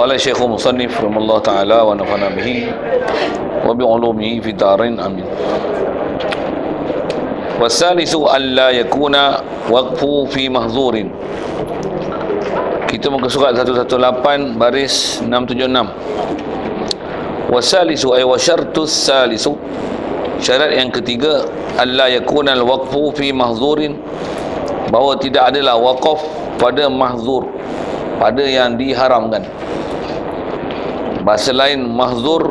Qala Syekhul Musannif rahimahullah ta'ala wa nafa'ana bihi wa bi'ulumihi fi darin amin. Wasalisu alla yakuna waqfu fi mahzurin. Kita muka surat 118 baris 676. Wasalisu ay wa syartus salisu, syarat yang ketiga, alla yakuna al-waqfu fi mahzurin, bahawa tidak adalah waqaf pada mahzur, pada yang diharamkan. Bahasa lain mahzur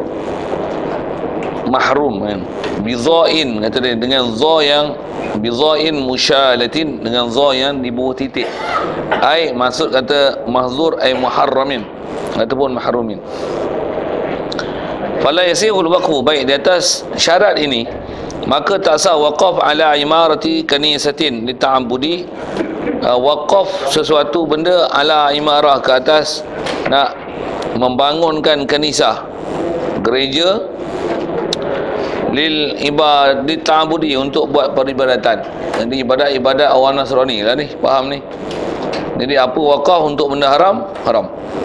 mahrum kan. Bizain kata dia, dengan za yang bizain musyalatin, dengan za yang di bawah titik. Ai maksud kata mahzur ai muharramin ataupun mahrumin. Fala yasihul waqfu, baik di atas syarat ini maka tak sah waqaf ala imarati kanisatin lita'abbudi, waqaf sesuatu benda ala imarah, ke atas nak membangunkan kanisah, gereja, lil ibadat ta'abbudi, untuk buat peribadatan. Jadi ibadat orang Nasrani lah ni, faham ni. Jadi apa waqaf untuk benda haram, haram.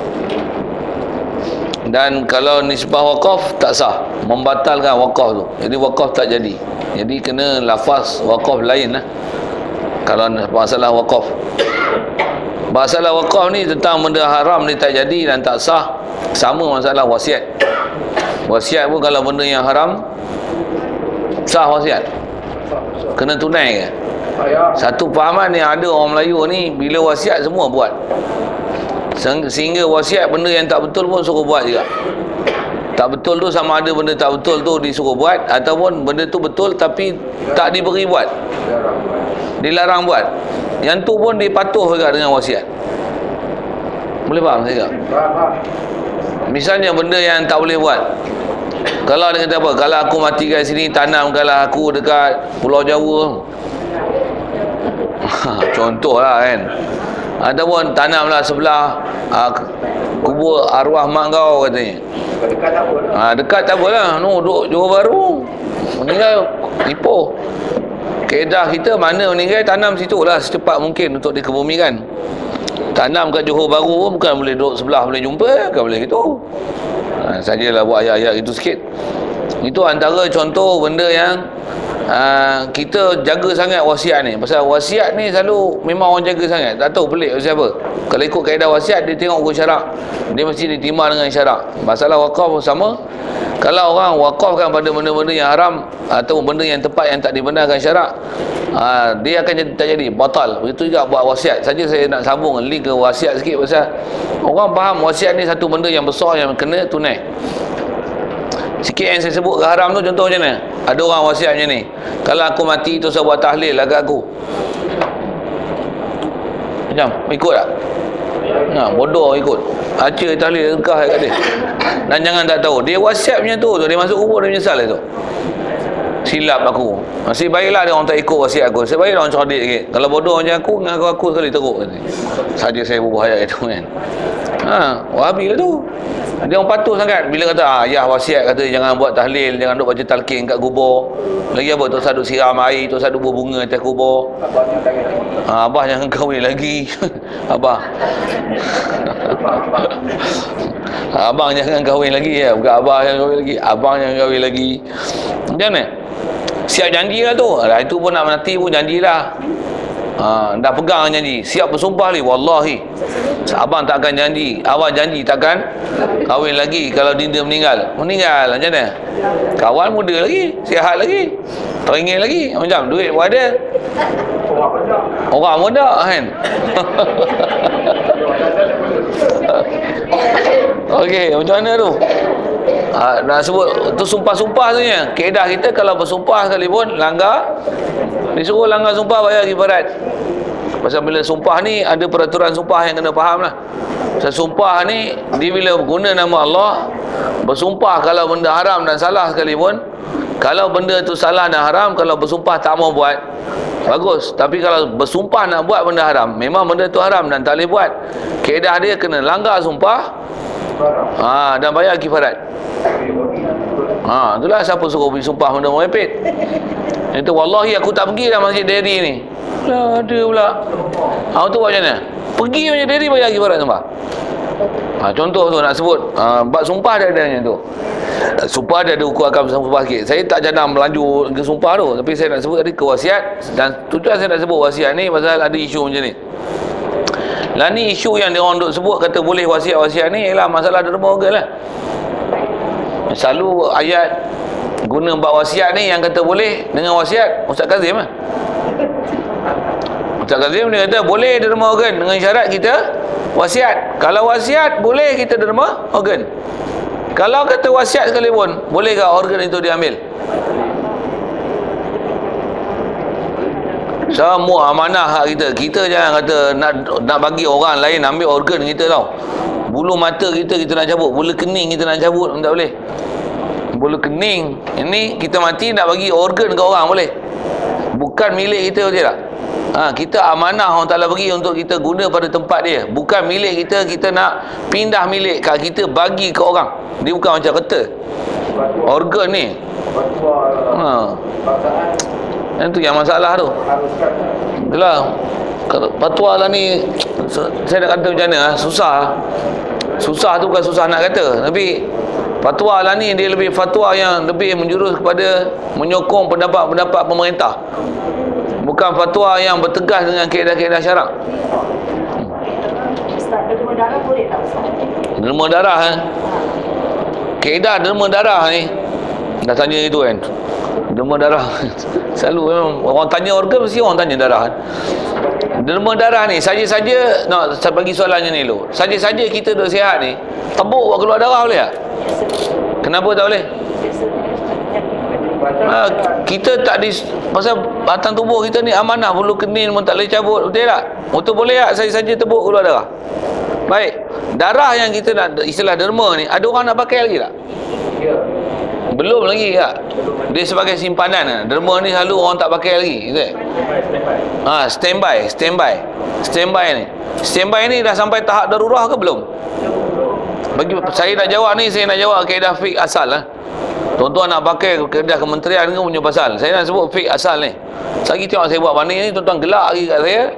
Dan kalau nisbah waqaf tak sah, membatalkan waqaf tu. Jadi waqaf tak jadi. Jadi kena lafaz waqaf lain lah kalau masalah waqaf. Masalah waqaf ni tentang benda haram ni tak jadi dan tak sah. Sama masalah wasiat. Wasiat pun kalau benda yang haram, sah wasiat? Kena tunai ke? Satu fahaman yang ada orang Melayu ni, bila wasiat semua buat, sehingga wasiat benda yang tak betul pun suruh buat juga. Tak betul tu sama ada benda tak betul tu disuruh buat, ataupun benda tu betul tapi tak diberi buat, dilarang buat. Yang tu pun dipatuh juga dengan wasiat. Boleh faham saya tak? Misalnya benda yang tak boleh buat, kalau dia kata apa, kalau aku mati kat sini, tanamkanlah aku dekat Pulau Jawa. Contohlah kan. Ataupun tanamlah sebelah kubur arwah mak kau katanya. Dekat tak apalah, no, duduk Johor Bahru, meninggal Ipoh. Kaedah kita mana meninggal tanam situ lah secepat mungkin untuk dikebumikan. Tanam kat Johor Bahru bukan boleh duduk sebelah boleh jumpa, bukan boleh gitu. Sajalah buat ayat-ayat itu sikit. Itu antara contoh benda yang kita jaga sangat wasiat ni. Pasal wasiat ni selalu memang orang jaga sangat. Tak tahu pelik siapa. Kalau ikut kaedah wasiat, dia tengok hukum syarak, dia mesti diterima dengan syarak. Masalah wakaf pun sama. Kalau orang wakafkan pada benda-benda yang haram atau benda yang tepat yang tak dibenarkan syarak, dia akan tak jadi, batal. Begitu juga buat wasiat. Saja saya nak sambung link ke wasiat sikit, pasal orang faham wasiat ni satu benda yang besar yang kena tunai. Sikit yang saya sebut ke haram tu, contoh macam mana? Ada orang wasiat macam ni, kalau aku mati tu saya buat tahlil agak aku. Macam ikut tak? Bodoh ikut. Aca tahlil engkah kat dia. Dan jangan tak tahu, dia wasiat macam tu, dia masuk kubur dia menyesal itu. Silap aku. Masih baiklah dia orang tak ikut wasiat aku. Sebaiklah orang cerdik sikit. Kalau bodoh macam aku, dengan aku sekali teruk. Saja saya berbuat ayat itu kan. Wahabi lah tu. Dia orang patuh sangat bila kata ayah wasiat kata jangan buat tahlil, jangan duk baca talqin kat kubur. Lagi apa, tu saduk siram air, tu saduk berbunga atas kubur. Abah jangan kahwin lagi. Abah. Abang jangan kahwin lagi ya. Bukan abah jangan kahwin lagi, abang jangan kahwin lagi. Macam mana? Siap janji lah tu. Itu pun nak mati pun janjilah. Dah pegang janji, siap bersumpah ni, wallahi abang tak akan janji, awak janji takkan kahwin lagi kalau dia meninggal. Meninggal macam mana? Kawan muda lagi, sihat lagi, teringin lagi, macam duit pun ada, orang muda kan. Okey, macam mana tu? Nak sebut tu sumpah-sumpah tu ya. Kaedah kita kalau bersumpah sekalipun langgar, disuruh langgar sumpah bayar kifarat. Pasal bila sumpah ni ada peraturan sumpah yang kena faham lah. Pasal sumpah ni dia bila guna nama Allah, bersumpah kalau benda haram dan salah sekalipun, kalau benda tu salah dan haram, kalau bersumpah tak mau buat, bagus. Tapi kalau bersumpah nak buat benda haram, memang benda tu haram dan tak boleh buat, kaedah dia kena langgar sumpah, dan bayar kifarat. Itulah siapa suruh pergi sumpah benda merepek. Itu wallahi aku tak pergi dah masjid Deri ni. Lah ada pula. Tu buat macam mana? Pergi masjid Deri bayar kifarat sumpah. Contoh tu nak sebut bab sumpah dia ada tu. Sumpah dia ada hukum akam sumpah sikit. Saya tak jangan melaju ke sumpah tu, tapi saya nak sebut tadi ke wasiat. Dan tujuan saya nak sebut wasiat ni pasal ada isu macam ni. Lah ni isu yang dia orang duk sebut kata boleh wasiat-wasiat ni ialah masalah derma organ lah. Selalu ayat guna bab wasiat ni yang kata boleh dengan wasiat Ustaz Kazim lah. Ustaz Kazim dia kata boleh derma organ dengan syarat kita wasiat. Kalau wasiat boleh kita derma organ. Kalau kata wasiat sekalipun, bolehkah organ itu diambil? Semua amanah hak kita. Kita jangan kata nak bagi orang lain ambil organ kita tau. Bulu mata kita nak cabut, bulu kening kita nak cabut, tak boleh. Bulu kening ini kita mati nak bagi organ ke orang boleh. Bukan milik kita, betul tak? Kita amanah orang Ta'ala bagi untuk kita guna pada tempat dia. Bukan milik kita, kita nak pindah milik kita bagi ke orang. Dia bukan macam kata organ ni. Itu yang masalah tu. Itulah fatwa lah ni. Saya nak kata macam mana, susah. Susah tu bukan susah nak kata, tapi fatwa lah ni dia lebih fatwa yang lebih menjurus kepada menyokong pendapat-pendapat pemerintah. Bukan fatwa yang bertegas dengan kaedah-kaedah syarak. Ustaz, derma darah boleh tak Ustaz? Derma darah kaedah derma darah ni dah tanya itu kan. Derma darah selalu memang orang tanya organ mesti orang tanya darah. Derma darah ni saja-saja nak bagi soalannya ni dulu. Saja-saja kita duk sihat ni, tebuk buat keluar darah boleh tak? Kenapa tak boleh? Kita tak pasal batang tubuh kita ni amanah, bulu kening pun tak boleh cabut, betul tak? Betul boleh tak saja-saja tebuk keluar darah? Baik, darah yang kita nak istilah derma ni, ada orang nak pakai lagi tak? Belum lagi tak? Dia sebagai simpanan. Derma ni selalu orang tak pakai lagi, betul? Standby ni. Standby ni dah sampai tahap darurah ke belum? Bagi saya nak jawab ni, saya nak jawab kaedah fiqh asal lah. Tuan-tuan nak pakai kaedah kementerian ke punya pasal. Saya nak sebut fiqh asal ni. Lagi tengok saya buat banding ni, tuan-tuan gelak lagi kat saya.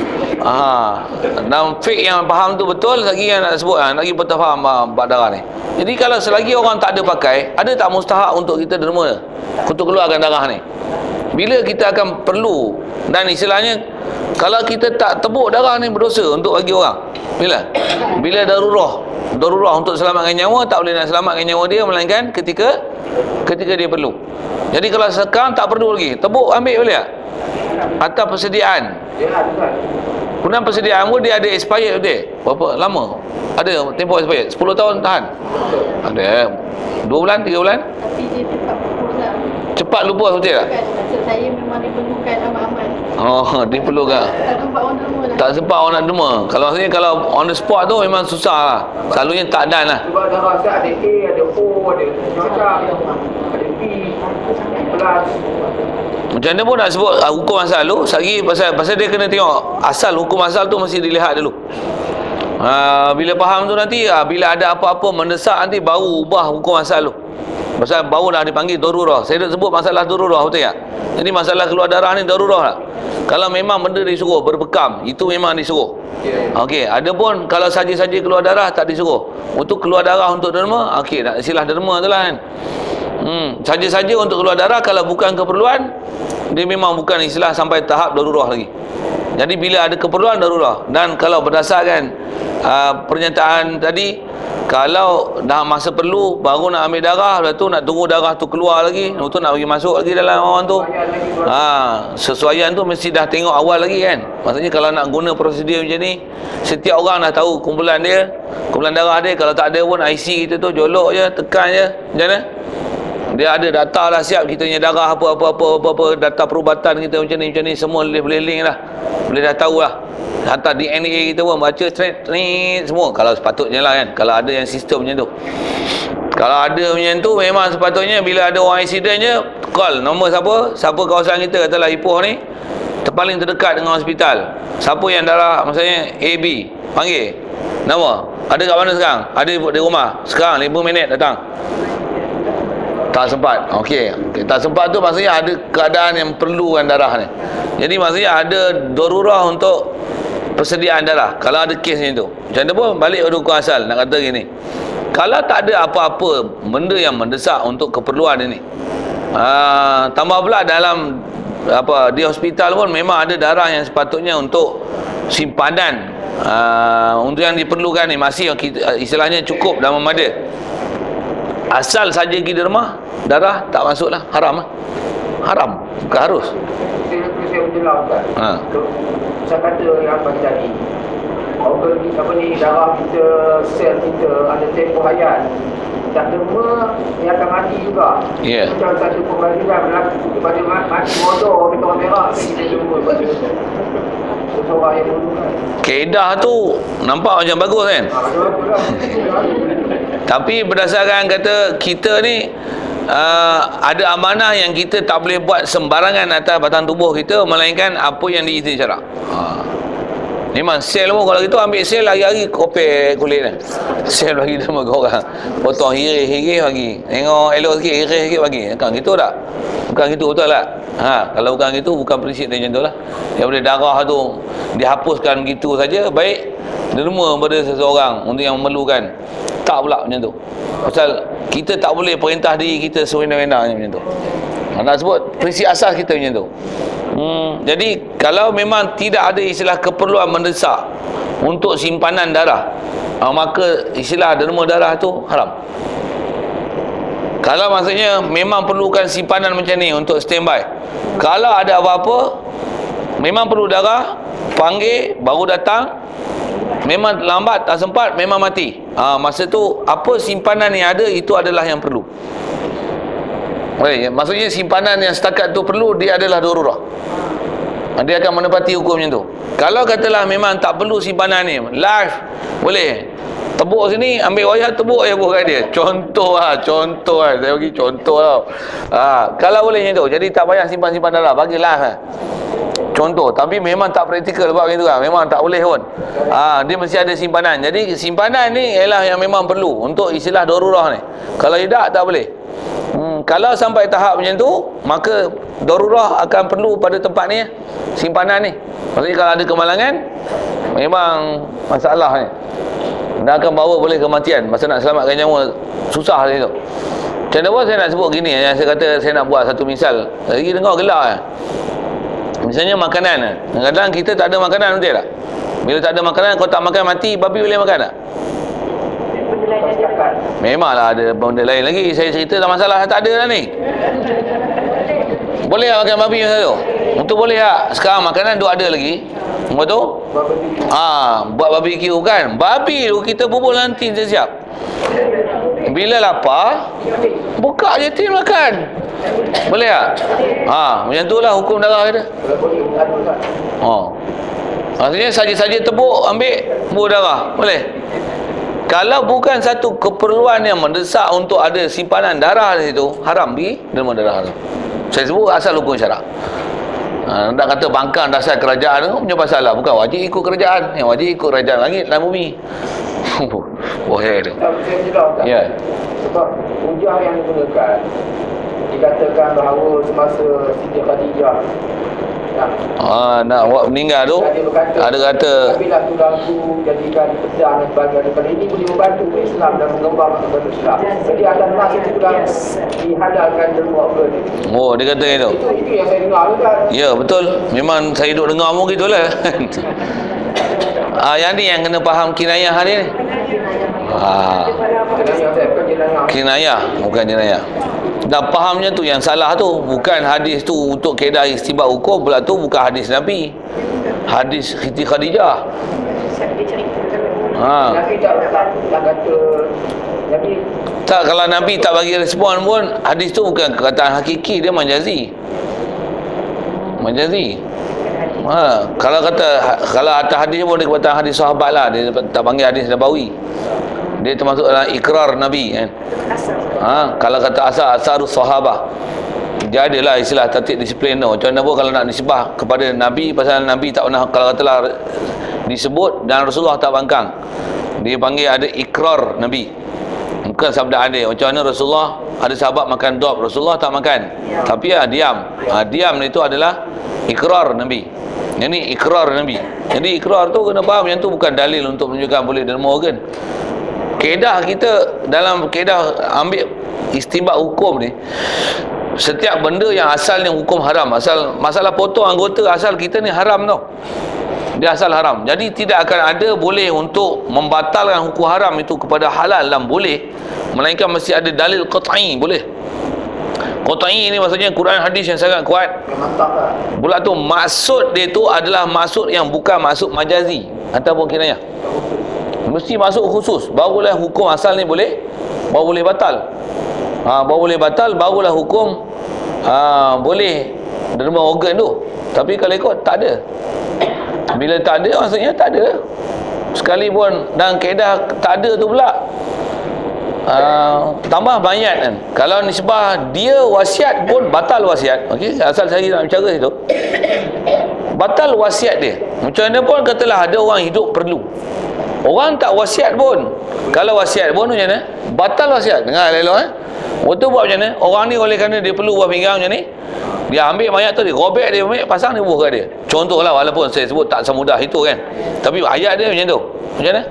Dan fiqh yang faham tu betul, lagi yang nak sebut lagi betul faham bab darah ni. Jadi kalau selagi orang tak ada pakai, ada tak mustahak untuk kita derma untuk keluarkan darah ni? Bila kita akan perlu, dan istilahnya kalau kita tak tebuk darah ni berdosa untuk bagi orang. Bila darurah untuk selamatkan nyawa, tak boleh nak selamatkan nyawa dia melainkan ketika dia perlu. Jadi kalau sekarang tak perlu lagi, tebuk ambil boleh tak? Atau persediaan. Kemudian persediaan pun dia ada expired betul? Berapa lama? Ada tempoh expired? 10 tahun tahan? Ada 2 bulan, 3 bulan? Tapi dia cepat lupa betul tak? Maksud saya memang diperlukan amal-amal. Dia perlu ke? Tak sempat orang derma lah. Tak sempat orang nak derma. Kalau maksudnya kalau on the spot tu memang susah lah. Selalunya tak dan lah. Sebab darah ada A, ada O, ada cacak, ada B, plus. Macam mana pun nak sebut hukum asal tu, lagi pasal dia kena tengok asal, hukum asal tu mesti dilihat dulu. Bila faham tu nanti, bila ada apa-apa mendesak nanti baru ubah hukum asal tu. Pasal baru dah dipanggil darurah. Saya dah sebut masalah darurah, betul tak? Jadi masalah keluar darah ni darurah tak? Kalau memang benda disuruh berbekam, itu memang disuruh. Okey, adapun kalau saja-saja keluar darah tak disuruh. Untuk keluar darah untuk derma, okey, nak istilah derma tu lah kan. Saja-saja untuk keluar darah kalau bukan keperluan, dia memang bukan istilah sampai tahap darurah lagi. Jadi bila ada keperluan darurah. Dan kalau berdasarkan pernyataan tadi, kalau dah masa perlu baru nak ambil darah, lepas tu nak tunggu darah tu keluar lagi, lepas tu nak bagi masuk lagi dalam orang tu. Sesuaian tu mesti dah tengok awal lagi kan. Maksudnya kalau nak guna prosedur macam ni, setiap orang dah tahu kumpulan darah dia. Kalau tak ada pun IC kita tu jolok je, tekan je, macam mana? Dia ada data lah siap, kita punya darah apa, data perubatan kita macam ni semua boleh link lah. Boleh dah tahu lah. Hatta DNA kita pun baca straight semua. Kalau sepatutnya lah kan, kalau ada yang sistem macam tu. Kalau ada macam tu, memang sepatutnya bila ada orang accident je, call nombor siapa kawasan kita, katalah Ipoh ni paling terdekat dengan hospital. Siapa yang darah maksudnya AB, panggil nama. Ada kat mana sekarang? Ada di rumah sekarang, 5 minit datang. Tak sempat. Okey, tak sempat tu maksudnya ada keadaan yang perlukan darah ni. Jadi maksudnya ada darurah untuk persediaan darah. Kalau ada kes macam tu, macam mana pun balik pada hukum asal. Nak kata gini, kalau tak ada apa-apa benda yang mendesak untuk keperluan ini, tambah pula dalam di hospital pun memang ada darah yang sepatutnya untuk simpanan, untuk yang diperlukan ni masih istilahnya cukup dan memadai. Asal saja pergi di rumah, darah tak masuklah, haram lah. Haram, bukan harus. Saya menjelaskan. Saya kata yang apa tadi, organ apa ni, darah kita, sel kita ada tempoh hayat. Tak lama dia akan mati juga. Ya. Macam satu pembandingan berlaku daripada mati bodoh kita orang merah, kita jumpa pada seseorang yang bodoh kan. Kaedah tu nampak macam bagus kan? Tapi berdasarkan kata kita ni ada amanah yang kita tak boleh buat sembarangan atas batang tubuh kita, melainkan apa yang diizinkan syarak. Memang sel pun kalau gitu ambil sel hari-hari kopek kulit ni. Sel bagi sama kau orang. Potong hirih bagi. Tengok elok sikit, hirih sikit bagi. Bukan gitu tak? Bukan gitu betul tak? Kalau bukan gitu, bukan prinsip dia macam tu lah. Daripada darah tu dihapuskan gitu saja, baik derma pada seseorang untuk yang memerlukan. Tak pula macam tu. Pasal kita tak boleh perintah diri kita sewenang-wenang macam tu. Nak sebut prinsip asas kita macam tu. Jadi kalau memang tidak ada istilah keperluan mendesak untuk simpanan darah, maka istilah derma darah tu haram. Kalau maksudnya memang perlukan simpanan macam ni untuk standby, kalau ada apa-apa memang perlu darah, panggil baru datang. Memang lambat, tak sempat, memang mati. Masa tu apa simpanan yang ada, itu adalah yang perlu. Maksudnya simpanan yang setakat tu perlu, dia adalah darurah. Dia akan menepati hukum macam tu. Kalau katalah memang tak perlu simpanan ni, live boleh tebuk sini, ambil wayar tebuk je bukan dia. Contoh lah. Saya bagi contoh tau. Kalau boleh macam tu, jadi tak payah simpan-simpan darah, bagi live lah. Contoh, tapi memang tak praktikal buat macam tu kan. Memang tak boleh pun. Dia mesti ada simpanan. Jadi simpanan ni ialah yang memang perlu untuk istilah darurah ni. Kalau tidak, tak boleh. Kalau sampai tahap macam tu, maka darurah akan perlu pada tempat ni, simpanan ni. Maksudnya kalau ada kemalangan, memang masalah ni. Dan akan bawa boleh kematian. Masa nak selamatkan nyawa, susah dia tu. Macam mana pun saya nak sebut gini, yang saya kata saya nak buat satu misal. Lagi dengar gelak. Misalnya makanan. Kadang-kadang kita tak ada makanan, betul tak? Bila tak ada makanan, kau tak makan mati, babi boleh makan tak? Memanglah ada benda lain lagi. Saya cerita tak masalah, tak ada lah ni. Boleh tak makan babi macam tu? Untuk boleh tak? Sekarang makanan tu ada lagi. Lepas tu? Buat barbecue kan? Babi tu kita bubur nanti siap. Bila lapar, buka je tin makan. Boleh tak? Macam tu lah hukum darah kita. Maksudnya saja-saja tebuk, ambil buah darah. Boleh? Kalau bukan satu keperluan yang mendesak untuk ada simpanan darah di situ, haram pergi derma darah tu. Saya sebut asal hukum syarak. Nak kata bangkang dasar kerajaan tu punya pasal lah. Bukan wajib ikut kerajaan. Yang wajib ikut kerajaan langit dan bumi. Boleh tu. Ya. Sebab hujah yang digunakan dikatakan bahawa semasa Siti Khadijah nak meninggal tu, ada kata apabila tulanku jadikan pedang dan sebagainya, kerana ini boleh membantu Islam dan mengembangkan agama Islam. Jadi akan masuk tulang dihalalkan derma organ. dia kata itu. Itu yang saya dengar kan. Ya betul. Memang saya duduk dengar pun gitulah. Yang ni yang kena faham kinayah hari ni. Kinayah, bukan jenayah. Dan fahamnya tu yang salah tu. Bukan hadis tu untuk kaedah istibah hukum, pula tu bukan hadis Nabi. Hadis Siti Khadijah. Nabi tak kata tak, kalau Nabi tak bagi respon pun, hadis tu bukan perkataan hakiki, dia majazi. Kalau atas hadis pun dia perkataan hadis sahabat lah. Dia tak panggil hadis Nabawi. Dia termasuk dalam ikrar Nabi kan. Kalau kata asarus sahabah, dia adalah istilah tertib disiplin tu. Macam mana pun kalau nak nisbah kepada Nabi, pasal Nabi tak pernah, kalau katalah disebut dan Rasulullah tak bangkang, dia panggil ada ikrar Nabi, bukan sabda ada. Macam mana Rasulullah, ada sahabat makan drop, Rasulullah tak makan, tapi diam. Diam itu adalah ikrar Nabi. Yang ni ikrar Nabi. Jadi ikrar tu kena faham, yang tu bukan dalil untuk menunjukkan boleh derma organ. Kaedah kita dalam kaedah ambil istinbat hukum ni, setiap benda yang asalnya hukum haram, asal masalah potong anggota asal kita ni haram tau. Dia asal haram. Jadi tidak akan ada boleh untuk membatalkan hukum haram itu kepada halal dan boleh, melainkan mesti ada dalil qat'i boleh. Qat'i ini maksudnya Quran hadis yang sangat kuat. Pula tu maksud dia tu adalah maksud yang bukan maksud majazi ataupun kinayah. Mesti masuk khusus, barulah hukum asal ni boleh, baru boleh batal. Baru boleh batal, barulah hukum boleh derma organ tu. Tapi kalau ikut tak ada. Bila tak ada, maksudnya tak ada. Sekalipun dan kaedah tak ada tu pula, tambah mayat kan. Kalau nisbah dia wasiat pun batal wasiat. Okey, asal saya nak bicara situ. Batal wasiat dia. Macam mana pun katalah ada orang hidup perlu. Orang tak wasiat pun. Kalau wasiat pun macam mana? Batal wasiat. Dengar elok Waktu buat macam mana? Orang ni oleh kerana dia perlu buah pinggang macam ni, dia ambil mayat tu, dia robek dia, ambil, pasang dia buah dia. Contohlah, walaupun saya sebut tak semudah itu kan, tapi ayat dia macam tu. Macam mana?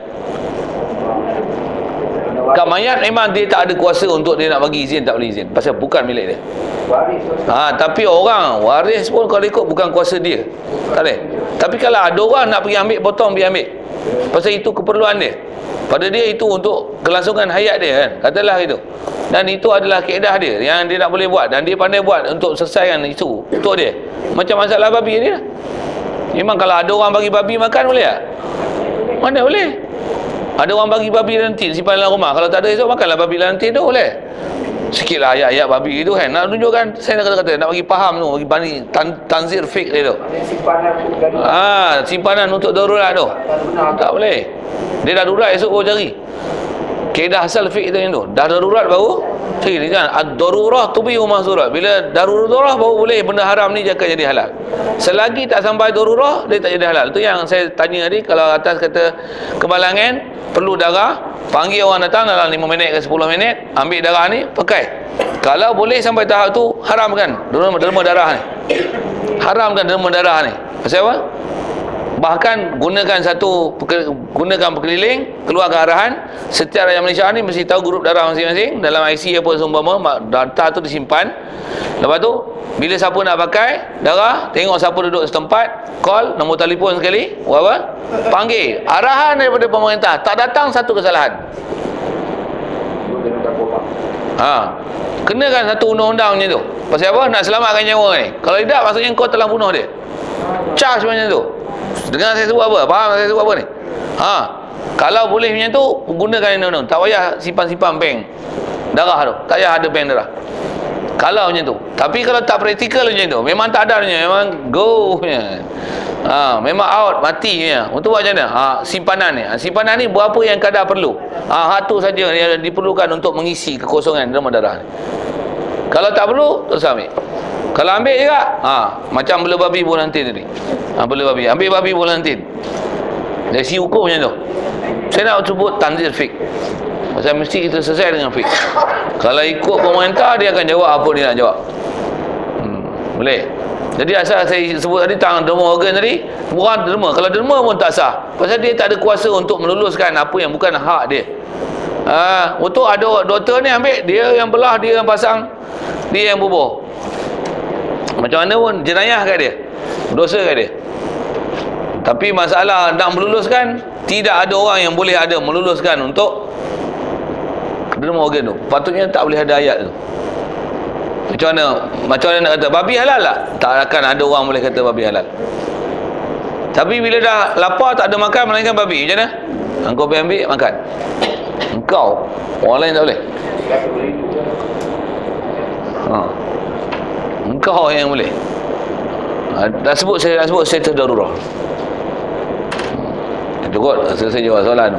Kat mayat memang dia tak ada kuasa untuk dia nak bagi izin, tak boleh izin, pasal bukan milik dia. Tapi orang waris pun kalau ikut bukan kuasa dia, tak boleh. Tapi kalau ada orang nak pergi ambil potong, pergi ambil, pasal itu keperluan dia. Pada dia itu untuk kelangsungan hayat dia kan, katalah itu. Dan itu adalah kaedah dia yang dia nak boleh buat, dan dia pandai buat untuk selesaikan isu untuk dia. Macam masalah babi dia, memang kalau ada orang bagi babi makan boleh tak? Mana boleh? Ada orang bagi babi lantin simpan dalam rumah, kalau tak ada esok makanlah babi lantin tu, boleh? Sikitlah ayat-ayat babi tu kan, nak tunjukkan, saya nak kata nak bagi faham tu, bagi bani tanzir fik dia tu. Simpanan untuk darurat tu tak boleh. Dia dah darurat esok baru cari. Kaedah asal fik itu yang tu, dah darurat baru cari kan. Ad-darurah tubihu mahzurat. Bila darurah baru boleh benda haram ni akan jadi halal. Selagi tak sampai darurah, dia tak jadi halal. Itu yang saya tanya tadi. Kalau atas kata kemalangan perlu darah, panggil orang datang dalam 5 minit ke 10 minit, ambil darah ni pakai. Kalau boleh sampai tahap tu, haram kan derma darah ni, haram kan derma darah ni. Pasal apa? Bahkan gunakan perkeliling, keluarkan arahan. Setiap rakyat Malaysia ni mesti tahu grup darah masing-masing dalam IC apa seumpama, data tu disimpan. Lepas tu bila siapa nak pakai darah, tengok siapa duduk setempat, call nombor telefon sekali, apa? Panggil. Arahan daripada pemerintah, tak datang satu kesalahan. Kenakan satu undang-undang macam tu. Pasal apa? Nak selamatkan nyawa ni. Kalau tidak, maksudnya kau telah bunuh dia. Charge macam tu. Dengar saya sebut apa? Faham saya sebut apa ni? Kalau boleh macam tu, gunakan undang-undang. Tak payah simpan-simpan bank darah tu. Tak payah ada bank darah. Kalau macam tu. Tapi kalau tak praktikal macam tu, memang tak ada punya, memang go punya. Memang out, mati punya. Untuk buat macam mana? Simpanan ni. Simpanan ni berapa yang kadar perlu. Satu saja yang diperlukan untuk mengisi kekosongan dalam darah ni. Kalau tak perlu, terus ambil. Kalau ambil juga, macam bela babi volantin tadi. Bela babi, ambil babi volantin. Dari si hukum macam tu. Saya nak sebut tanzir fik. Pasal mesti kita selesai dengan fik. Kalau ikut pemerintah, dia akan jawab apa dia nak jawab. Boleh. Jadi asal saya sebut tadi tentang derma organ tadi, bukan derma. Kalau derma pun tak sah. Pasal dia tak ada kuasa untuk meluluskan apa yang bukan hak dia. Untuk ada doktor ni ambil, dia yang belah, dia yang pasang, dia yang bubuh. Macam mana pun jenayah kat dia, dosa kat dia. Tapi masalah nak meluluskan, tidak ada orang yang boleh ada meluluskan untuk derma organ tu. Patutnya tak boleh ada ayat tu. Macam mana nak kata babi halal tak? Tak akan ada orang boleh kata babi halal. Tapi bila dah lapar tak ada makan melainkan babi, macam mana? Engkau pergi ambil makan. Engkau, orang lain tak boleh. Engkau yang boleh. Saya dah sebut status darurat. Cukup, selesai jawab soalan.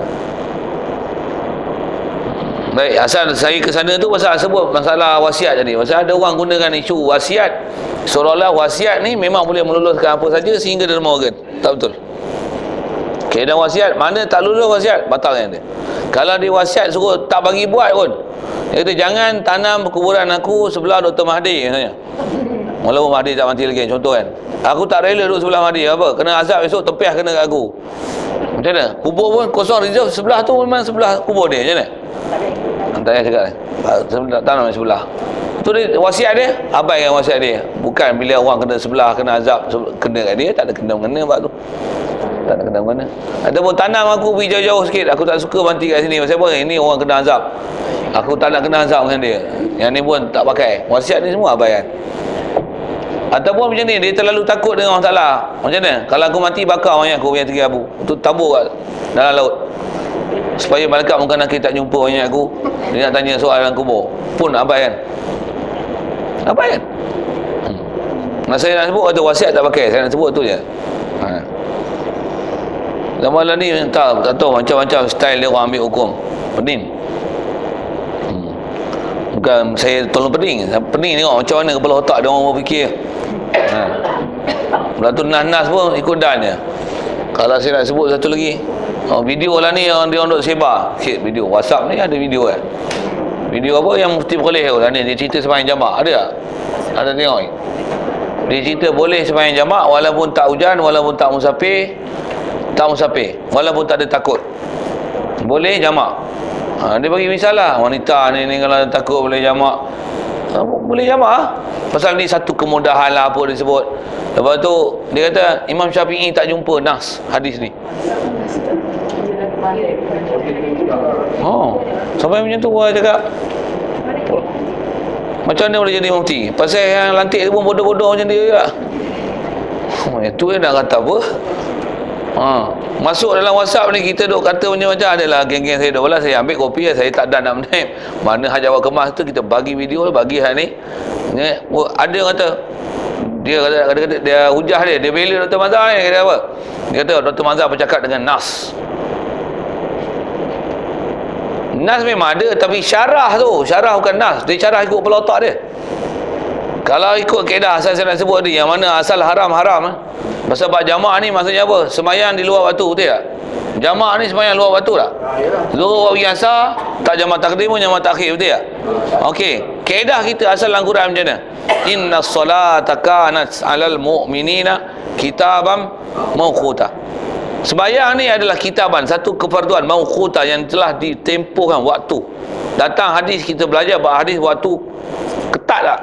Baik, asal saya ke sana tu pasal sebut masalah wasiat tadi. Pasal ada orang gunakan isu wasiat, seolah-olah wasiat ni memang boleh meluluskan apa saja sehingga derma organ. Tak betul. Kaedah wasiat, mana tak lulus wasiat, batalkan dia. Kalau dia wasiat suruh tak bagi buat pun, dia kata jangan tanam kuburan aku sebelah Dr. Mahathir misalnya. walaupun Mahdi tak mati lagi, contoh kan. Aku tak rela duduk sebelah Mahdi, apa? Kena azab esok, tepiah kena kat aku. Macam mana? Kubur pun kosong, reserve sebelah tu memang sebelah kubur dia, macam mana? Tak payah cakap tak nak sebelah. Tu dia, wasiat dia, abaikan wasiat dia. Bukan bila orang kena sebelah, kena azab, kena kat dia, tak ada kena-mengena buat tu. Tak ada kena-mengena. Ataupun tanam aku pergi jauh-jauh sikit, aku tak suka mati kat sini. Pasal apa? Ini orang kena azab. Aku tak nak kena azab dengan dia. Yang ni pun tak pakai. Wasiat ni semua abaikan. Ataupun macam ni, dia terlalu takut dengan Allah Ta'ala. Macam mana? Kalau aku mati, bakar mayat aku punya 3 abu. Itu tabur kat dalam laut. Supaya malaikat muka nakir tak jumpa mayat aku. Dia nak tanya soal dalam kubur. Pun abaikan. Abaikan. Saya nak sebut, kata wasiat tak pakai. Saya nak sebut tu je. Zaman lah ni, tak tahu macam-macam style dia orang ambil hukum. Pening. Bukan saya tolong pening. Pening tengok macam mana kepala otak dia orang berfikir. Lepas tu nas-nas pun ikut dan je. Kalau saya nak sebut satu lagi, video lah ni yang dia orang duk sebar sikit video. WhatsApp ni ada video kan. Video apa yang Mufti boleh lah ni, dia cerita sembahyang jamak. Ada tak? Ada tengok ni. Dia cerita boleh sembahyang jamak walaupun tak hujan, walaupun tak musafir. Tak musafir, walaupun tak ada takut. Boleh jamak. Dia bagi misal lah, wanita ni kalau takut boleh jamak. Boleh jamak. Pasal ni satu kemudahan lah apa dia sebut. Lepas tu dia kata Imam Syafi'i tak jumpa nas hadis ni. Sampai macam tu orang cakap. Macam mana boleh jadi mufti? Pasal yang lantik tu pun bodoh-bodoh macam dia juga. Itu yang nak kata apa? Masuk dalam WhatsApp ni kita duk kata macam-macam. Adalah geng-geng saya duk saya ambil kopi, saya tak dan nak menaip. Mana Haji Awal Kemas tu kita bagi video, bagi hal ni. Ada yang kata dia kata dia hujah dia bela Dr. Mazhar ni, kata apa? Dia kata Dr. Mazhar bercakap dengan nas. Nas memang ada, tapi syarah tu, syarah bukan nas. Dia syarah ikut kepala otak dia. Kalau ikut kaedah asal saya nak sebut tadi, yang mana asal haram-haram sebab jamak ni maksudnya apa? Sembahyang di luar waktu, betul tak? Jamak ni sembahyang luar waktu tak? Zuhur biasa, tak jamak takdim pun jamak takhir, betul tak? Okey, kaedah kita asal dalam Quran macam mana? Inna salata kanat 'alal mu'minina kitaban mawquta. Sembahyang ni adalah kitaban, satu kefarduan mawquta yang telah ditempuhkan waktu. Datang hadis kita belajar hadis waktu ketat tak?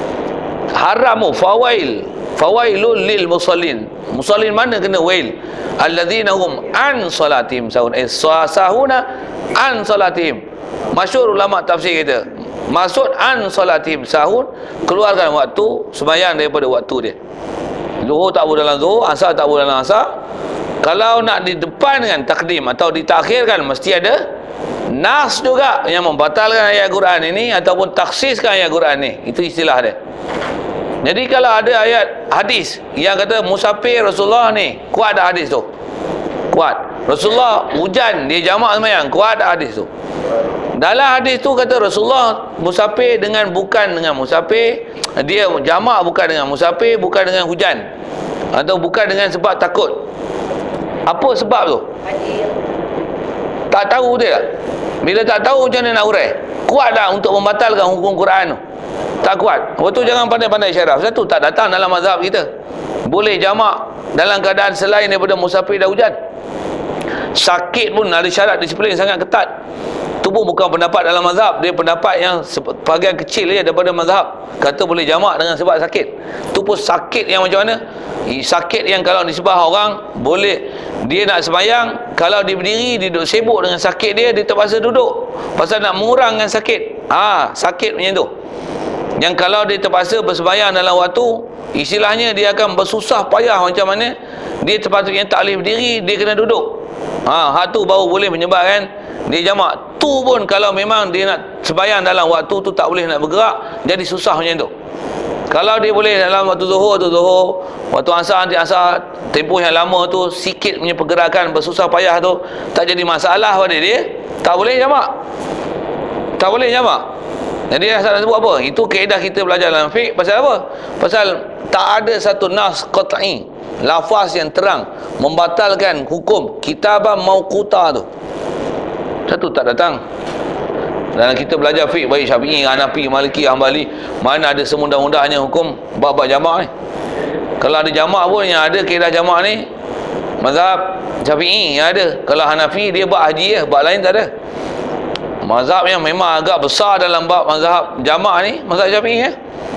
Haram fawailul lil musallin. Musallin mana kena wail? Alladzina hum an salatihim sahun. Sahuna an salatihim. Masyhur ulama tafsir kita. Maksud an salatihim sahun, keluarkan waktu sembahyang daripada waktu dia. Zuhur tak boleh dalam zuhur, asar tak boleh dalam asar. Kalau nak di depan dengan takdim atau ditakhirkan, mesti ada nas juga yang membatalkan ayat Quran ini ataupun taksiskan ayat Quran ni. Itu istilah dia. Jadi kalau ada ayat hadis yang kata musafir Rasulullah ni, kuat ada hadis tu? Kuat. Rasulullah hujan, dia jamak sembahyang, kuat ada hadis tu? Dalam hadis tu kata Rasulullah musafir bukan dengan musafir, dia jamak bukan dengan musafir, bukan dengan hujan, atau bukan dengan sebab takut. Apa sebab tu? Tak tahu dia tak? Bila tak tahu macam mana nak urai? Kuat tak untuk membatalkan hukum Quran tu? Tak kuat. Lepas tu jangan pandai-pandai syarah. Sebab tu tak datang dalam mazhab kita. Boleh jamak dalam keadaan selain daripada musafir dan hujan. Sakit pun ada syarat disiplin sangat ketat. Itu pun bukan pendapat dalam mazhab. Dia pendapat yang bahagian kecil je daripada mazhab. Kata boleh jamak dengan sebab sakit. Itu pun sakit yang macam mana? Sakit yang kalau disebah orang boleh, dia nak sembahyang, kalau dia berdiri, dia duduk sibuk dengan sakit dia terpaksa duduk. Pasal nak mengurangkan sakit. Sakit macam tu. Yang kalau dia terpaksa bersembahyang dalam waktu, istilahnya dia akan bersusah payah macam mana, dia terpatutnya tak boleh berdiri, dia kena duduk. Hak tu baru boleh menyebabkan dia jamak. Tu pun kalau memang dia nak sembahyang dalam waktu tu tak boleh nak bergerak, jadi susah macam tu. Kalau dia boleh dalam waktu zuhur tu zuhur, waktu asar nanti asar, tempoh yang lama tu sikit punya pergerakan bersusah payah tu tak jadi masalah pada dia, tak boleh jamak. Tak boleh jamak. Jadi asal nak sebut apa? Itu kaedah kita belajar dalam fiqh. Pasal apa? Pasal tak ada satu nas qat'i, lafaz yang terang membatalkan hukum kitaban mauquta tu. Satu tak datang. Dan kita belajar fiqh baik Syafi'i, Hanafi, Maliki, Hanbali, mana ada semudah-mudahnya hukum bab jamak ni. Kalau ada jamak pun yang ada kaedah jamak ni mazhab Syafi'i yang ada. Kalau Hanafi dia bab haji bab lain tak ada. Mazhab yang memang agak besar dalam bab mazhab jamak ni mazhab Syafi'i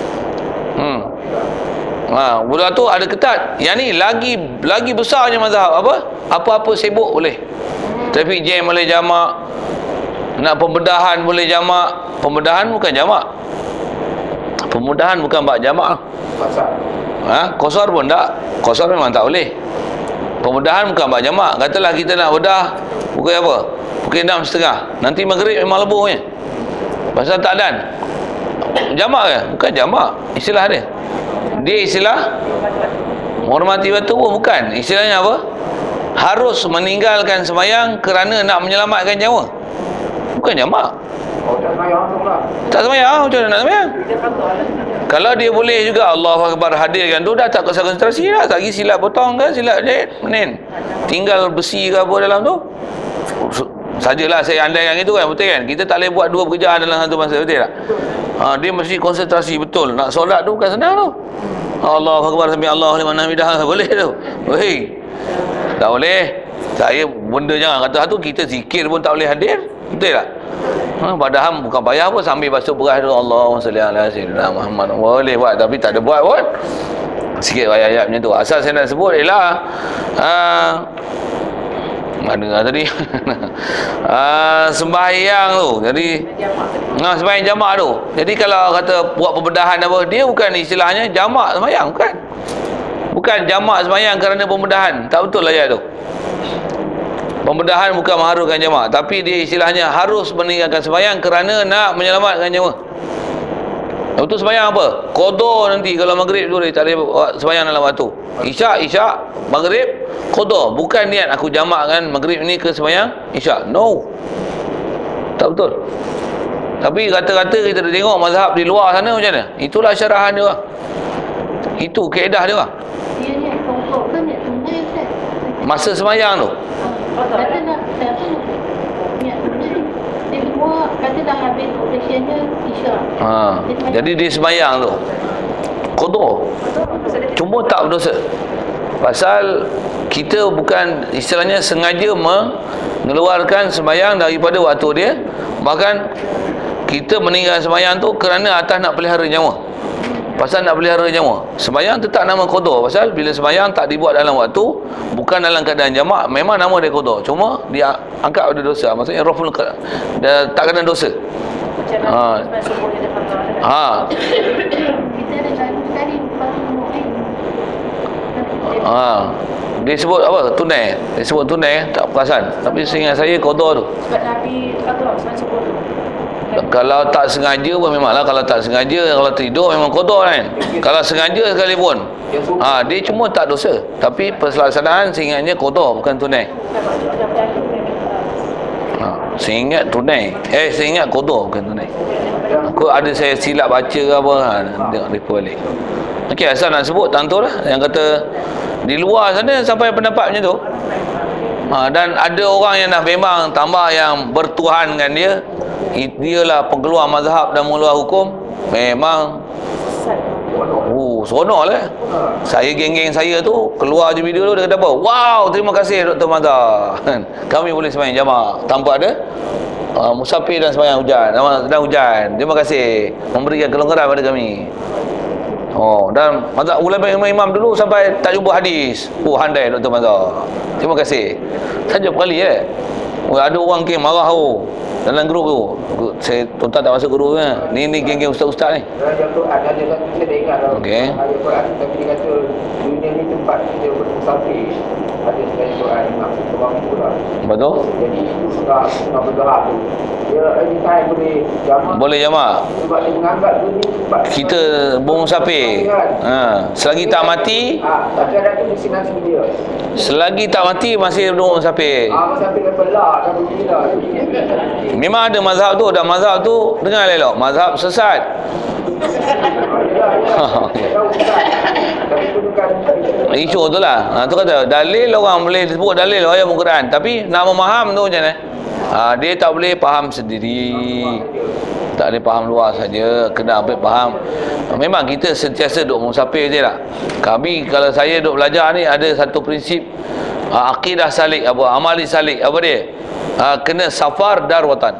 Budak tu ada ketat. Yang ni lagi besarnya mazhab apa? Apa-apa sibuk boleh. Traffic jam boleh jamak. Nak pembedahan boleh jamak. Pembedahan bukan jamak. Pembedahan bukan bab jamak. Qasar pun tak. Qasar memang tak boleh. Pembedahan bukan bab jamak. Katalah kita nak bedah pukul apa? Pukul 6.30. Nanti maghrib memang lebuhnya. Pasal tak dan. Jamak ke? Bukan jamak. Istilah dia. Dia istilah menghormati waktu pun bukan. Istilahnya apa? Harus meninggalkan sembahyang kerana nak menyelamatkan nyawa. Bukan jamak. Tak sembahyang. Macam mana nak sembahyang? Kalau dia boleh juga Allahu Akbar hadirkan tu, dah tak konsentrasi dah. Tak lagi silap potong ke, silap jet, menin. Tinggal besi ke apa dalam tu. Sajalah saya andaikan itu kan, betul kan? Kita tak boleh buat dua pekerjaan dalam satu masa, betul tak? Dia mesti konsentrasi betul. Nak solat tu bukan senang tu. Allahu Akbar sampai Allahu liman hamidah, boleh tu. Weh. Tak boleh. Saya benda jangan kata tu, kita zikir pun tak boleh hadir. Betul tak? Padahal bukan payah pun sambil basuh beras tu Allahumma salli ala sayyidina Muhammad. Boleh buat tapi tak ada buat pun. Sikit ayat-ayat macam tu. Asal saya nak sebut ialah mana tadi? Sembahyang tu. Jadi sembahyang jamak tu. Jadi kalau kata buat pembedahan apa, dia bukan istilahnya jamak sembahyang, bukan. Bukan jamak sembahyang kerana pembedahan. Tak betul ayat tu. Pembedahan bukan mengharukan jamak, tapi dia istilahnya harus meninggalkan sembahyang kerana nak menyelamatkan nyawa. Betul sembahyang apa? Qada nanti kalau maghrib tu dia tak boleh sembahyang dalam waktu. Isyak, maghrib, qada. Bukan niat aku jamakkan maghrib ni ke sembahyang isyak. No. Tak betul. Tapi kata-kata kita dah tengok mazhab di luar sana macam mana? Itulah syarahan dia. Itu kaedah dia. Dia ni pokok ke niat tunai Ustaz? Masa sembahyang tu. Kata nak niat tunai. Dia semua kata dah habis operationnya isyak. Jadi dia sembahyang tu qada. Cuma tak berdosa. Pasal kita bukan istilahnya sengaja mengeluarkan sembahyang daripada waktu dia. Bahkan kita meninggalkan sembahyang tu kerana atas nak pelihara nyawa. Pasal nak pelihara nyawa, sembahyang tetap nama qada. Pasal bila sembahyang tak dibuat dalam waktu, bukan dalam keadaan jamak, memang nama dia qada. Cuma dia angkat ada dosa. Maksudnya raful dia tak kena dosa. Kita ada lalu sekali dia sebut apa? Tunai. Dia sebut tunai, tak perasan. Tapi seingat saya qada tu. sebab Nabi kata sebab sebut Kalau tak sengaja pun memanglah. Kalau tak sengaja, kalau tidur memang qada kan. Kalau sengaja sekalipun dia cuma tak dosa. Tapi pelaksanaan seingatnya qada, bukan tunai. Seingat tunai. Seingat qada, bukan tunai. Aku ada saya silap baca ke apa, tengok mereka balik. Okey, asal nak sebut tentu lah. Yang kata di luar sana sampai pendapat macam tu. Dan ada orang yang dah memang tambah yang bertuhankan dia. Dialah pengeluar mazhab dan mengeluar hukum. Memang seronok lah. Saya geng-geng saya tu keluar je video tu, dia kata apa? Wow, terima kasih Dr. Mazhar. Kami boleh sembahyang jamak tanpa ada musafir dan sembahyang hujan, sedang hujan. Terima kasih memberikan kelonggaran pada kami. Dan mazhab ulama imam dulu sampai tak jumpa hadis. Handai Dr. Mazhar. Terima kasih. Saja kali ada orang geng marah dalam grup tu. Saya tuan-tuan tak masuk grup kan. Ni geng-geng ustaz-ustaz ni. Okey. Tapi dia kata dunia ni tempat kita bermusafir. Ada sekali Quran maksud orang pula. Betul? Jadi itu sudah berdoa tu. Dia anytime boleh jamak. Boleh jamak. Sebab dia menganggap dunia tempat kita bermusafir. Selagi tak mati, tapi ada tu destinasi dia. selagi tak mati masih duduk musafir. Musafir kan belah kan begila. Memang ada mazhab tu, dan mazhab tu dengar elok, mazhab sesat. Isu tu lah. Tu kata dalil orang boleh sebut dalil ayat Al-Quran, tapi nak memaham tu macam mana? Dia tak boleh faham sendiri, tak boleh faham luar saja, kena ambil faham. Memang kita sentiasa duk musafir je tak. Kami, kalau saya duk belajar ni, ada satu prinsip akidah salik, amali salik, apa dia? Kena safar dar watan.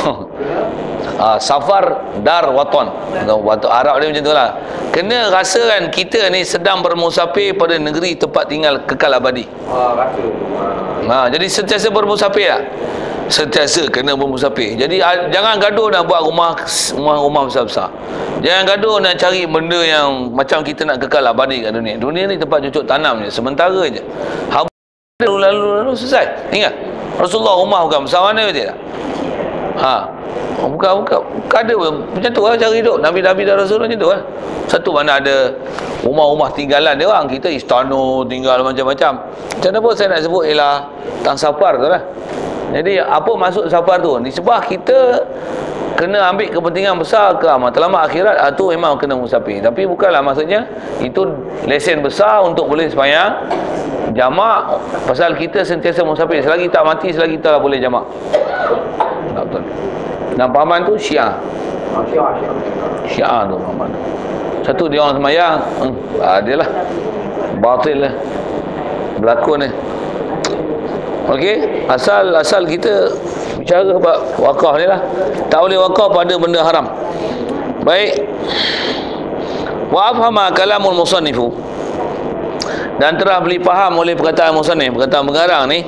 Safar dar watan, Arab dia macam tu lah. Kena rasakan kita ni sedang bermusafir pada negeri tempat tinggal kekal abadi. Jadi sentiasa bermusafir lah. Sentiasa kena bermusafir. Jadi jangan gaduh nak buat rumah besar-besar. Jangan gaduh nak cari benda yang macam kita nak kekal abadi kat dunia. Dunia ni tempat cucuk tanam je, sementara je. Lalu selesai. Ingat, Rasulullah rumah bukan besar mana je tak? Bukan ada macam tu lah cara hidup Nabi-Nabi dan Rasul macam tu lah. Satu mana ada rumah-rumah tinggalan dia orang, kita istana tinggal macam-macam. Macam mana pun saya nak sebut ialah tang safar tu lah. Jadi apa maksud safar tu? Ni sebab kita kena ambil kepentingan besar ke matlamat akhirat, tu memang kena musafir. Tapi bukanlah maksudnya itu lesen besar untuk boleh sembahyang jamak, pasal kita sentiasa musafir. Selagi tak mati, selagi kita lah boleh jamak. Tak betul. Dan pahaman tu Syiah. Syiah tu pahaman. Satu dia orang sembahyang, dia lah batil lah, berlakon ni. Okey, asal kita bicara wakaf ni lah. Tak boleh wakaf pada benda haram. Baik. Wa afhama kalamul musannifu, dan telah beli faham oleh perkataan musannif, perkataan pengarang ni,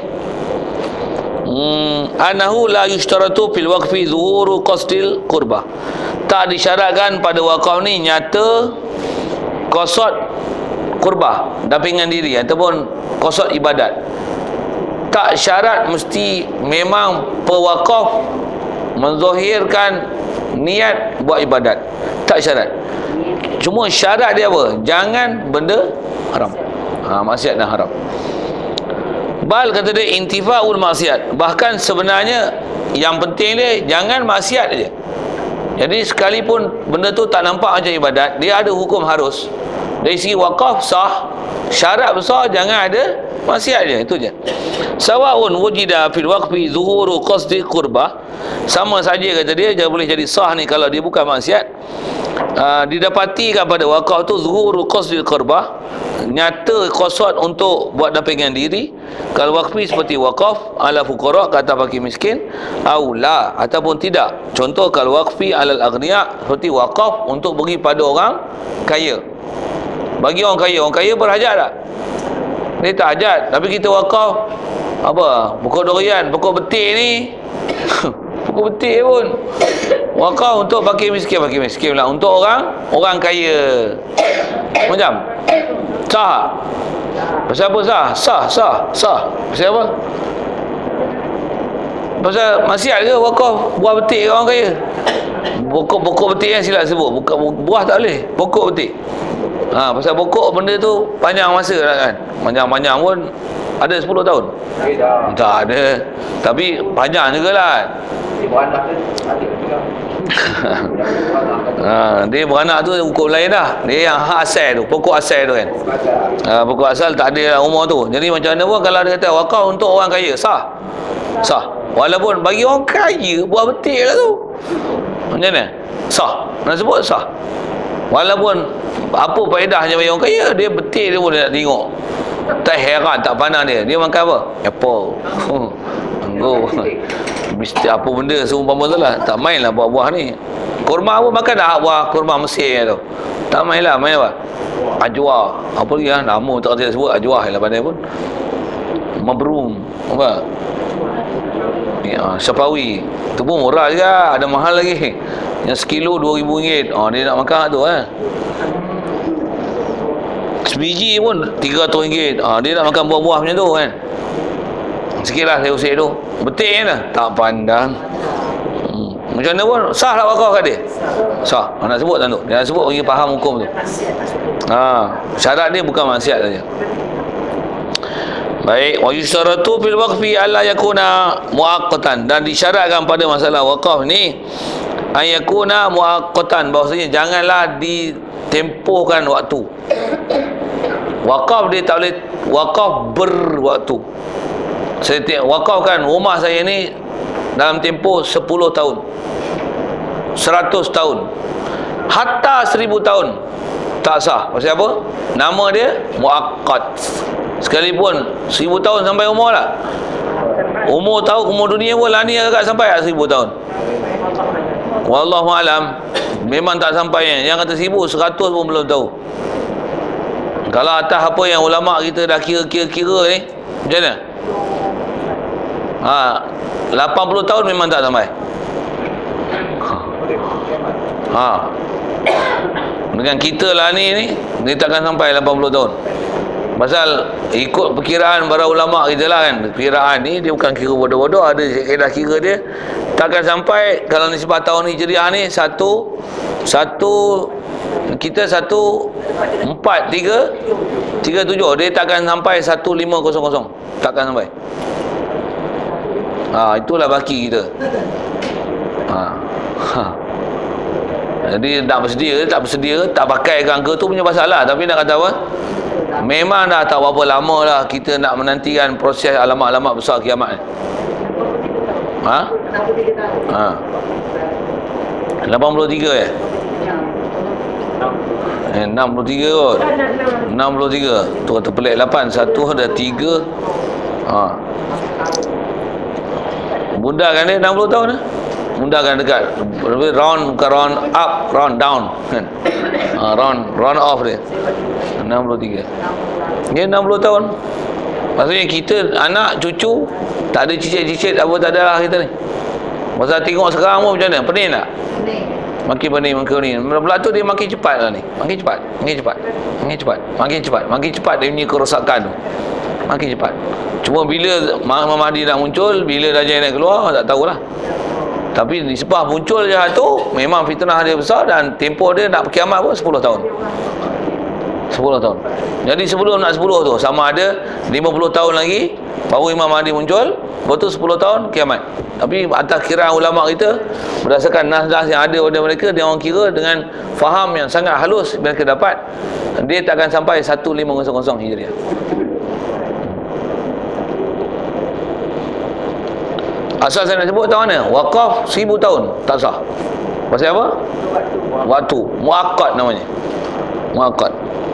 annahu la yushtaratu fil waqfi zuhuru qasdil qurbah. Tak disyaratkan pada wakaf ni nyata qasad qurbah, dampingan diri ataupun qasad ibadat. Tak syarat mesti memang pewakaf menzahirkan niat buat ibadat. Tak syarat. Cuma syarat dia apa? Jangan benda haram. Maksiat dan haram. Bal kata dia intifaul maksiat. Bahkan sebenarnya yang penting dia jangan maksiat je. Jadi sekalipun benda tu tak nampak macam ibadat, dia ada hukum harus. Dari segi wakaf sah, syarat besar jangan ada maksiat je, itu je. Sawaun wujida fil waqfi zuhuru qasdi qurbah, sama saja kata dia, boleh jadi sah ni kalau dia bukan maksiat. Didapatikan pada wakaf tu zuhuru qasdi qurbah, nyata qasad untuk buat dampingan diri. Kalau waqfi seperti wakaf ala fuqara, kata fakir miskin, au la, ataupun tidak. Contoh kalau waqfi alal aghniya, seperti wakaf untuk bagi pada orang kaya. Bagi orang kaya berhajat tak? Dia tak hajat, tapi kita wakaf apa? Pokok durian, pokok betik ni pokok betik pun wakaf untuk fakir miskin lah, untuk orang kaya. Macam sah. Pasal apa sah? Sah. Pasal apa? Pasal maksiat ke wakaf buah betik orang kaya? Pokok betik yang silap sebut, buah tak boleh, pokok betik. Pasal pokok benda tu panjang masa lah kan. Panjang-panjang pun ada 10 tahun. Tak ada. Tapi panjang juga lah. Dia beranak tu hukum lain dah. Dia yang asal tu, pokok asal tu kan. Pokok asal tak ada lah umur tu. Jadi macam mana pun kalau dia kata wakaf untuk orang kaya, sah. Walaupun bagi orang kaya buah betik lah tu, macam mana? Sah. Nak sebut sah. Walaupun apa faedahnya bagi orang kaya, dia betik dia pun dia nak tengok. Tak heran, tak pandang dia. Dia makan apa? Apple. Mesti apa benda seumpama tu lah. Tak main lah buah-buah ni. Kurma pun makan dah buah kurma Mesir tu. Tak main lah, main apa? Ajwa. Apa lagi lah? Nama tak kata sebut. Ajwa lah pandai pun. Mabrum. Apa? Syafawi. Tu pun murah juga. Ada mahal lagi. Yang sekilo RM2,000. Dia nak makan tu kan. Sebiji pun RM300. Dia nak makan buah-buah macam tu kan. Sikit lah saya usik tu. Betik lah. Tak pandang. Macam mana pun sah lah wakaf kat dia. Sah. Nak sebut tak tu? Dia nak sebut bagi faham hukum tu. Syarat dia bukan maksiat saja. Baik, wa yusyaratu fil waqfi alla yakuna muaqqatan, dan disyaratkan pada masalah wakaf ni ayakuna muaqqatan, bahawasanya janganlah ditempuhkan waktu. Wakaf dia tak boleh wakaf berwaktu. Saya wakafkan rumah saya ni dalam tempoh 10 tahun, 100 tahun, hatta 1000 tahun tak sah. Pasal apa? Nama dia muaqqat. Sekalipun 1000 tahun sampai umur lah. Umur tahu, umur dunia pun lah ni agak sampai 1000 tahun. Wallahu alam, memang tak sampai. Yang kata 1000, 100 pun belum tahu. Kalau atas apa yang ulama kita dah kira ni, macam mana? 80 tahun memang tak sampai. Dengan kita lah ni dia takkan sampai 80 tahun. Pasal ikut perkiraan para ulama kita lah kan, perkiraan ni dia bukan kira bodoh-bodoh, ada kaedah kira dia. Takkan sampai, kalau nisbah tahun Hijriah ni 1 kita 1437, dia takkan sampai 1500, takkan sampai. Itulah baki kita. Jadi tak bersedia, tak pakai ke angka tu punya masalah. Tapi nak kata apa, memang dah tak berapa lama lah kita nak menantikan proses alamat-alamat besar kiamat ni. 83 63 kot. 63 tu kata pelik. 8 1 ada 3. Bunda kan dia 60 tahun dah. Bunda kan dekat. Round bukan round up, round down kan. Round off dia 63. Dia 60 tahun. Maksudnya kita anak cucu tak ada cicit-cicit apa, tak ada lah kita ni. Masa tengok sekarang pun macam mana? Pening tak? Makin pening, makin pening. Mula tu dia makin cepat lah ni. Makin cepat dia punya kerosakan tu. Makin cepat. Cuma bila Mahdi nak muncul, bila Dajjal nak keluar, tak tahulah. Tapi nisbah muncul je tu, memang fitnah dia besar dan tempoh dia nak kiamat pun 10 tahun. 10 tahun. Jadi sebelum nak 10 tu, sama ada 50 tahun lagi baru Imam Mahdi muncul, lepas tu 10 tahun kiamat. Tapi atas kiraan ulama kita, berdasarkan nas-nas yang ada pada mereka, dia orang kira dengan faham yang sangat halus mereka dapat, dia tak akan sampai 1500 Hijriah. Asal saya nak sebut tahu mana? Wakaf 1000 tahun tak sah. Pasal apa? Waktu muaqqat namanya. Muaqqat.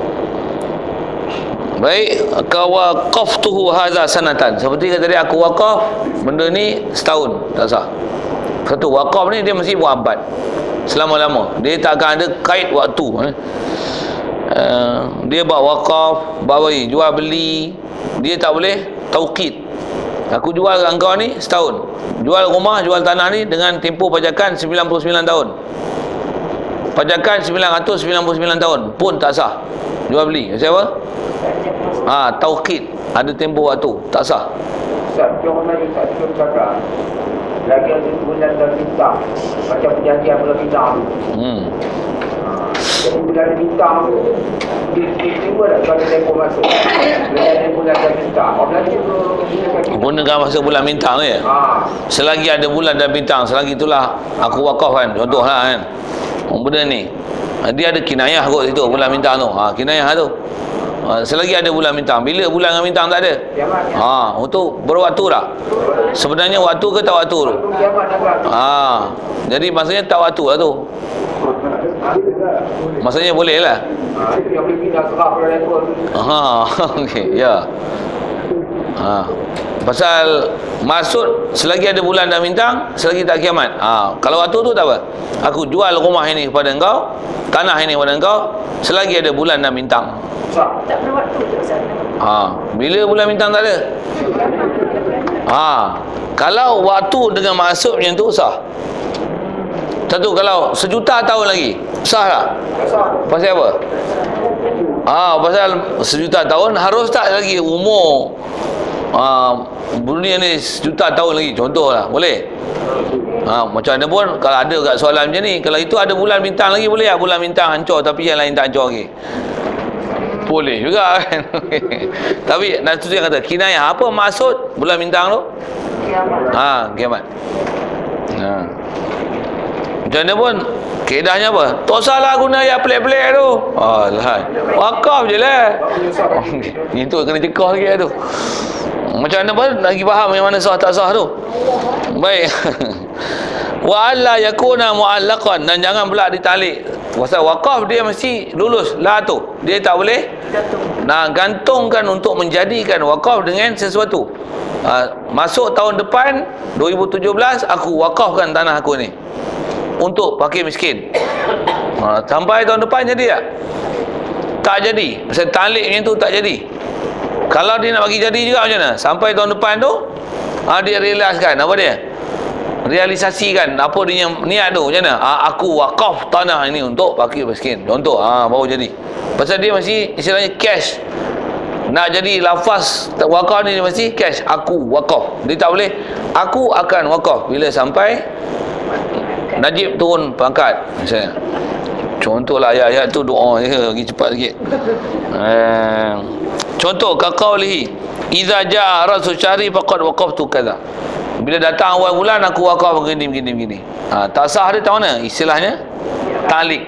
Baik, kawaqaftuhu hadza sanatan. Seperti kata dia, aku wakaf benda ni setahun, tak sah. Satu wakaf ni dia mesti muabad selama-lama. Dia tak akan ada kait waktu. Dia buat wakaf, jual beli, dia tak boleh tauqid. Aku jual kat engkau ni setahun. Jual rumah, jual tanah ni dengan tempoh pajakan 99 tahun. Pajakan 999 tahun pun tak sah. Jual beli. Macam apa? Tauqid. Ada tempoh waktu. Tak sah. Orang lain tak cukup cakap. Lagi ada bulan dan bintang. Macam perjanjian bulan bintang tu. Jadi bulan bintang tu diterima tak kalau tempoh masuk. Bulan dan bintang. Orang lain gunakan masa bulan bintang je. Selagi ada bulan dan bintang, selagi itulah aku wakaf kan. Contohlah kan, benda ni dia ada kinayah kot situ bulan bintang tu. Kinayah tu. Selagi ada bulan bintang. Bila bulan dengan bintang tak ada, untuk berwaktu tak? Sebenarnya waktu ke tak waktu tu? Jadi maksudnya tak waktu lah tu. Maksudnya boleh lah. Okey, ya. Pasal maksud selagi ada bulan dan bintang, selagi tak kiamat. Kalau waktu tu tak apa. Aku jual rumah ini kepada engkau, tanah ini kepada engkau, selagi ada bulan dan bintang. Tak berwaktu tu Ustaz. Bila bulan bintang tak ada. Kalau waktu dengan maksud macam tu sah. Satu, kalau 1,000,000 tahun lagi sah tak? Pasal apa? Pasal 1,000,000 tahun harus tak lagi umur dunia ni 1,000,000 tahun lagi, contohlah, boleh? Macam mana pun kalau ada kat soalan macam ni, kalau itu ada bulan bintang lagi boleh tak? Bulan bintang hancur tapi yang lain tak hancur lagi, boleh juga kan? Tapi tu yang kata kinayah. Apa maksud bulan bintang tu? Kiamat. Macam mana pun kaedahnya apa? Tak salah guna ayat pelik-pelik tu. Wakaf je lah. Itu kena cekah lagi tu. Macam mana pun lagi faham yang mana sah tak sah tu. Baik. Wa alla yakuna mu'allaqan, dan jangan pula ditalik. Pasal wakaf dia mesti lulus lah tu. Dia tak boleh gantungkan untuk menjadikan wakaf dengan sesuatu. Masuk tahun depan 2017 aku wakafkan tanah aku ni untuk fakir miskin. Sampai tahun depan jadi tak? Tak jadi. Pasal talik macam tu tak jadi. Kalau dia nak bagi jadi juga macam mana? Sampai tahun depan tu dia realiskan apa dia? Realisasikan apa dia niat tu macam mana? Aku wakaf tanah ini untuk fakir miskin. Contoh baru jadi. Pasal dia masih istilahnya cash. Nak jadi lafaz wakaf ni dia mesti cash. Aku wakaf. Dia tak boleh aku akan wakaf bila sampai Najib turun pangkat misalnya. Contohlah ayat-ayat tu doa je, lagi cepat sikit. Contoh kaqaulihi idza jaa rasul syahri faqad waqaftu kadza. Bila datang awal bulan aku wakaf begini. Tak sah dia tahu mana? Istilahnya talik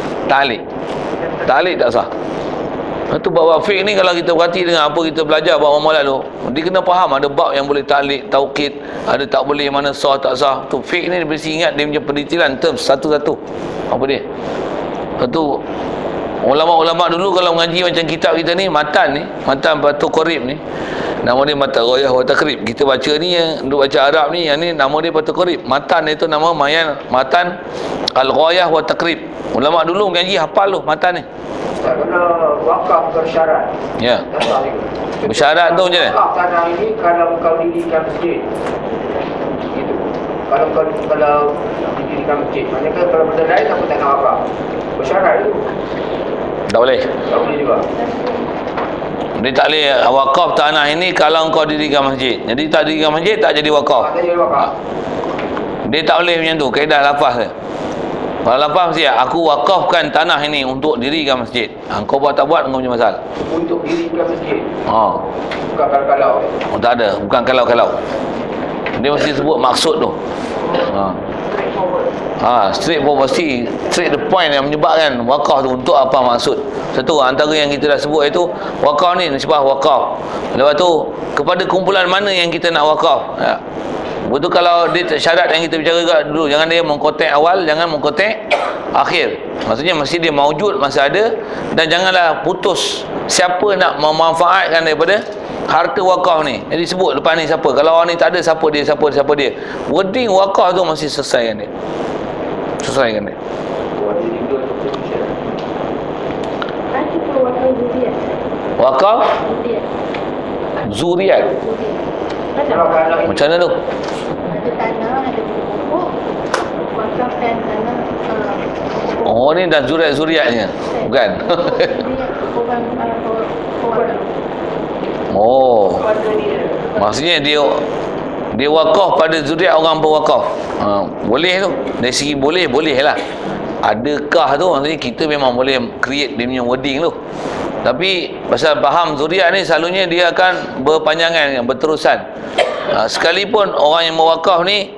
tak sah. Itu bab fiqh ni kalau kita perhati dengan apa kita belajar bab amalan tu, dia kena faham ada bab yang boleh talik, taukid, ada tak boleh, mana sah tak sah. Tu fiqh ni dia mesti ingat dia punya pendetilan term satu-satu. Apa dia? Itu ulama-ulama dulu kalau mengaji macam kitab kita ni, matan Batu Qorib ni, nama dia Matan Ghayah wa Taqrib. Kita baca ni yang duk baca Arab ni, yang ni nama dia Batu Qorib. Matan itu nama Matan Al-Ghayah wa Taqrib. Ulama dulu mengaji hafal tu matan ni. Tak kena wakaf bersyarat. Ya. Bersyarat tu macam mana? Wakaf tanah ini kalau kau dirikan masjid. Gitu. Kalau dirikan masjid. Maknanya kalau benda lain aku tak nak wakaf. Bersyarat itu. Tak boleh. Tak boleh juga. Dia tak boleh wakaf tanah ini kalau kau dirikan masjid. Jadi tak dirikan masjid tak jadi wakaf. Tak jadi wakaf. Dia tak boleh macam tu. Kaedah lafaz dia. Kalau lafaz mesti aku wakafkan tanah ini untuk dirikan masjid. Kau buat tak buat kau punya masalah. Untuk dirikan masjid. Bukan kalau-kalau. Tak ada. Bukan kalau-kalau. Dia mesti sebut maksud tu. Straight forward, mesti straight the point yang menyebabkan wakaf tu untuk apa maksud. Satu antara yang kita dah sebut itu wakaf ni nisbah wakaf. Lepas tu kepada kumpulan mana yang kita nak wakaf. Betul kalau dia syarat yang kita bicara dulu, jangan dia mengkotek awal, jangan mengkotek akhir. Maksudnya mesti dia maujud masa ada, dan janganlah putus siapa nak memanfaatkan daripada harta wakaf ni. Jadi sebut lepas ni siapa. Kalau orang ni tak ada, siapa dia. Wording wakaf tu mesti selesaikan dia. Wakaf zuriat. Macam mana tu? Ada tanah, ada pokok, wakafkan tanah. Ni dah zuriat-zuriatnya. Bukan? Maksudnya dia wakaf pada zuriat orang berwakaf. Boleh tu. Dari segi boleh lah. Adakah tu maksudnya kita memang boleh create dia punya wording tu. Tapi pasal faham zuriat ni selalunya dia akan berpanjangan, berterusan. Sekalipun orang yang mewakaf ni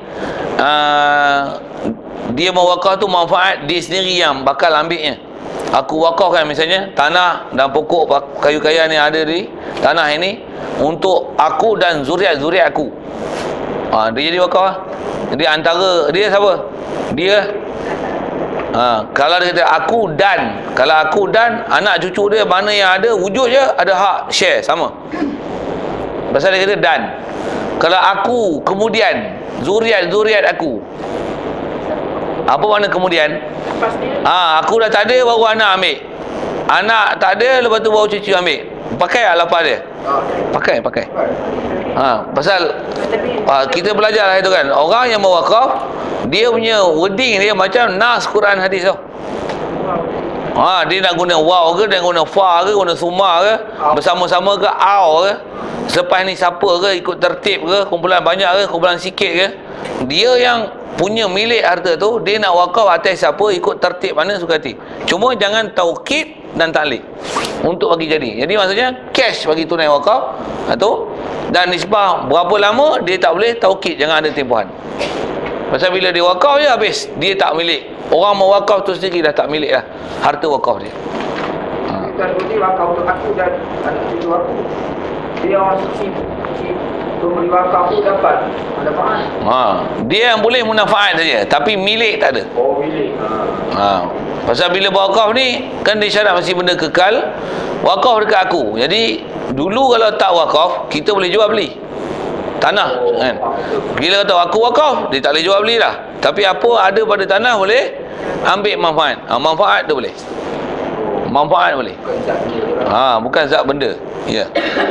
dia mewakaf tu manfaat dia sendiri yang bakal ambilnya. Aku wakafkan misalnya tanah dan pokok kayu-kayu yang ada di tanah ini untuk aku dan zuriat-zuriat aku. Dia jadi wakaf lah. Jadi antara dia siapa? Dia kalau dia kata kalau aku dan anak cucu dia mana yang ada wujud je ada hak share sama. Pasal dia kata dan. Kalau aku kemudian zuriat aku. Apa makna kemudian? Aku dah tak ada baru anak ambil. Anak tak ada lepas tu baru cucu ambil. Pakai lafaz dia. Pakai. Pasal kita belajar lah itu kan. Orang yang mewakaf dia punya wording dia macam nas Quran hadis tu. Dia nak guna waw ke, dia guna fa ke, guna suma ke, bersama-sama ke, aw ke, selepas ni siapa ke, ikut tertib ke, kumpulan banyak ke, kumpulan sikit ke, dia yang punya milik harta tu, dia nak wakaf atas siapa, ikut tertib mana suka hati. Cuma jangan taukid dan talik untuk bagi jadi. Jadi maksudnya cash bagi tunai wakaf tu, dan nisbah berapa lama dia tak boleh taukid, jangan ada tempohan. Pasal bila dia wakaf je habis, dia tak milik. Orang mau wakaf tu sendiri dah tak milik lah harta wakaf dia. Bukan wakaf untuk aku dan anak cucu aku. Dia orang suci pemberi wakaf tu dapat manfaat. Dia yang boleh munafaat saja, tapi milik tak ada. Oh, milik. Pasal bila berwakaf ni kan dia syarat mesti benda kekal. Wakaf dekat aku. Jadi dulu kalau tak wakaf, kita boleh jual beli tanah kan. Bila kata aku wakaf, dia tak boleh jual beli dah. Tapi apa ada pada tanah boleh ambil manfaat. Manfaat tu boleh. Manfaat boleh. Bukan zat benda. Ya.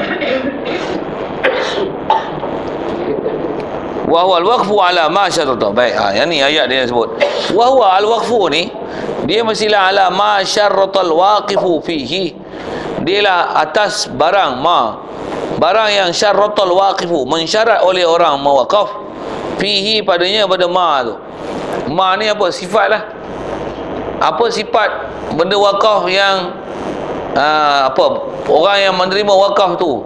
Wa huwa al-waqfu ala ma syarata. Baik, yang ni ayat dia sebut. Wa huwa al-waqfu ni dia mestilah ala ma syarata al-waqifu fihi. Dialah atas barang barang yang syarratul waqifu, mensyarat oleh orang mewakaf fihi padanya, pada tu. Ni apa? Sifat lah. Apa sifat benda wakaf yang orang yang menerima wakaf tu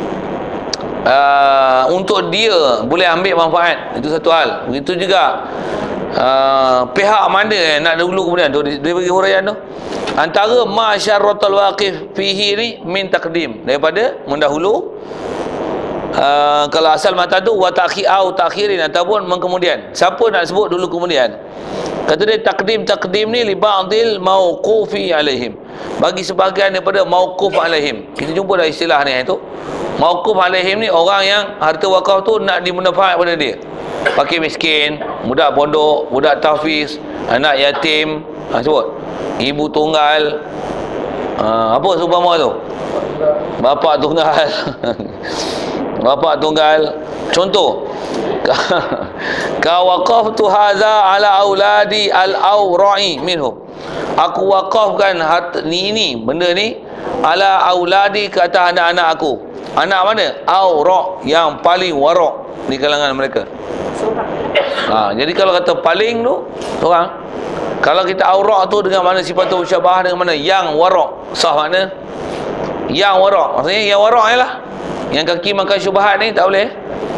untuk dia boleh ambil manfaat. Itu satu hal. Begitu juga pihak mana nak dulu kemudian tu dia bagi huraian tu. Antara ma syarratul waqif fihi ni min taqdim, daripada mendahulu. Kalau asal mata tu wa ta'khirin ataupun mengkemudian. Siapa nak sebut dulu kemudian? Kata dia takdim ni li ba'dil mauqufi alaihim, bagi sebahagian daripada mauquf alaihim. Kita jumpa dah istilah ni itu. Mauquf alaihim ni orang yang harta wakaf tu nak dimanfaat pada dia. Fakir miskin, budak pondok, budak tahfiz, anak yatim, sebut ibu tunggal, apa seumpama tu, bapa tunggal. Bapa tunggal. Contoh, ka waqaftu hadza ala auladi al-awra'i minhum. Aku wakafkan harta ni benda ni ala auladi, ke atas anak-anak aku. Anak mana? Awra', yang paling wara' di kalangan mereka. Jadi kalau kata paling tu orang, kalau kita awra' tu dengan mana sifat tu musyabah dengan mana yang wara', sah mana yang wara', maksudnya yang wara' ialah yang kaki makan syubhat ni tak boleh.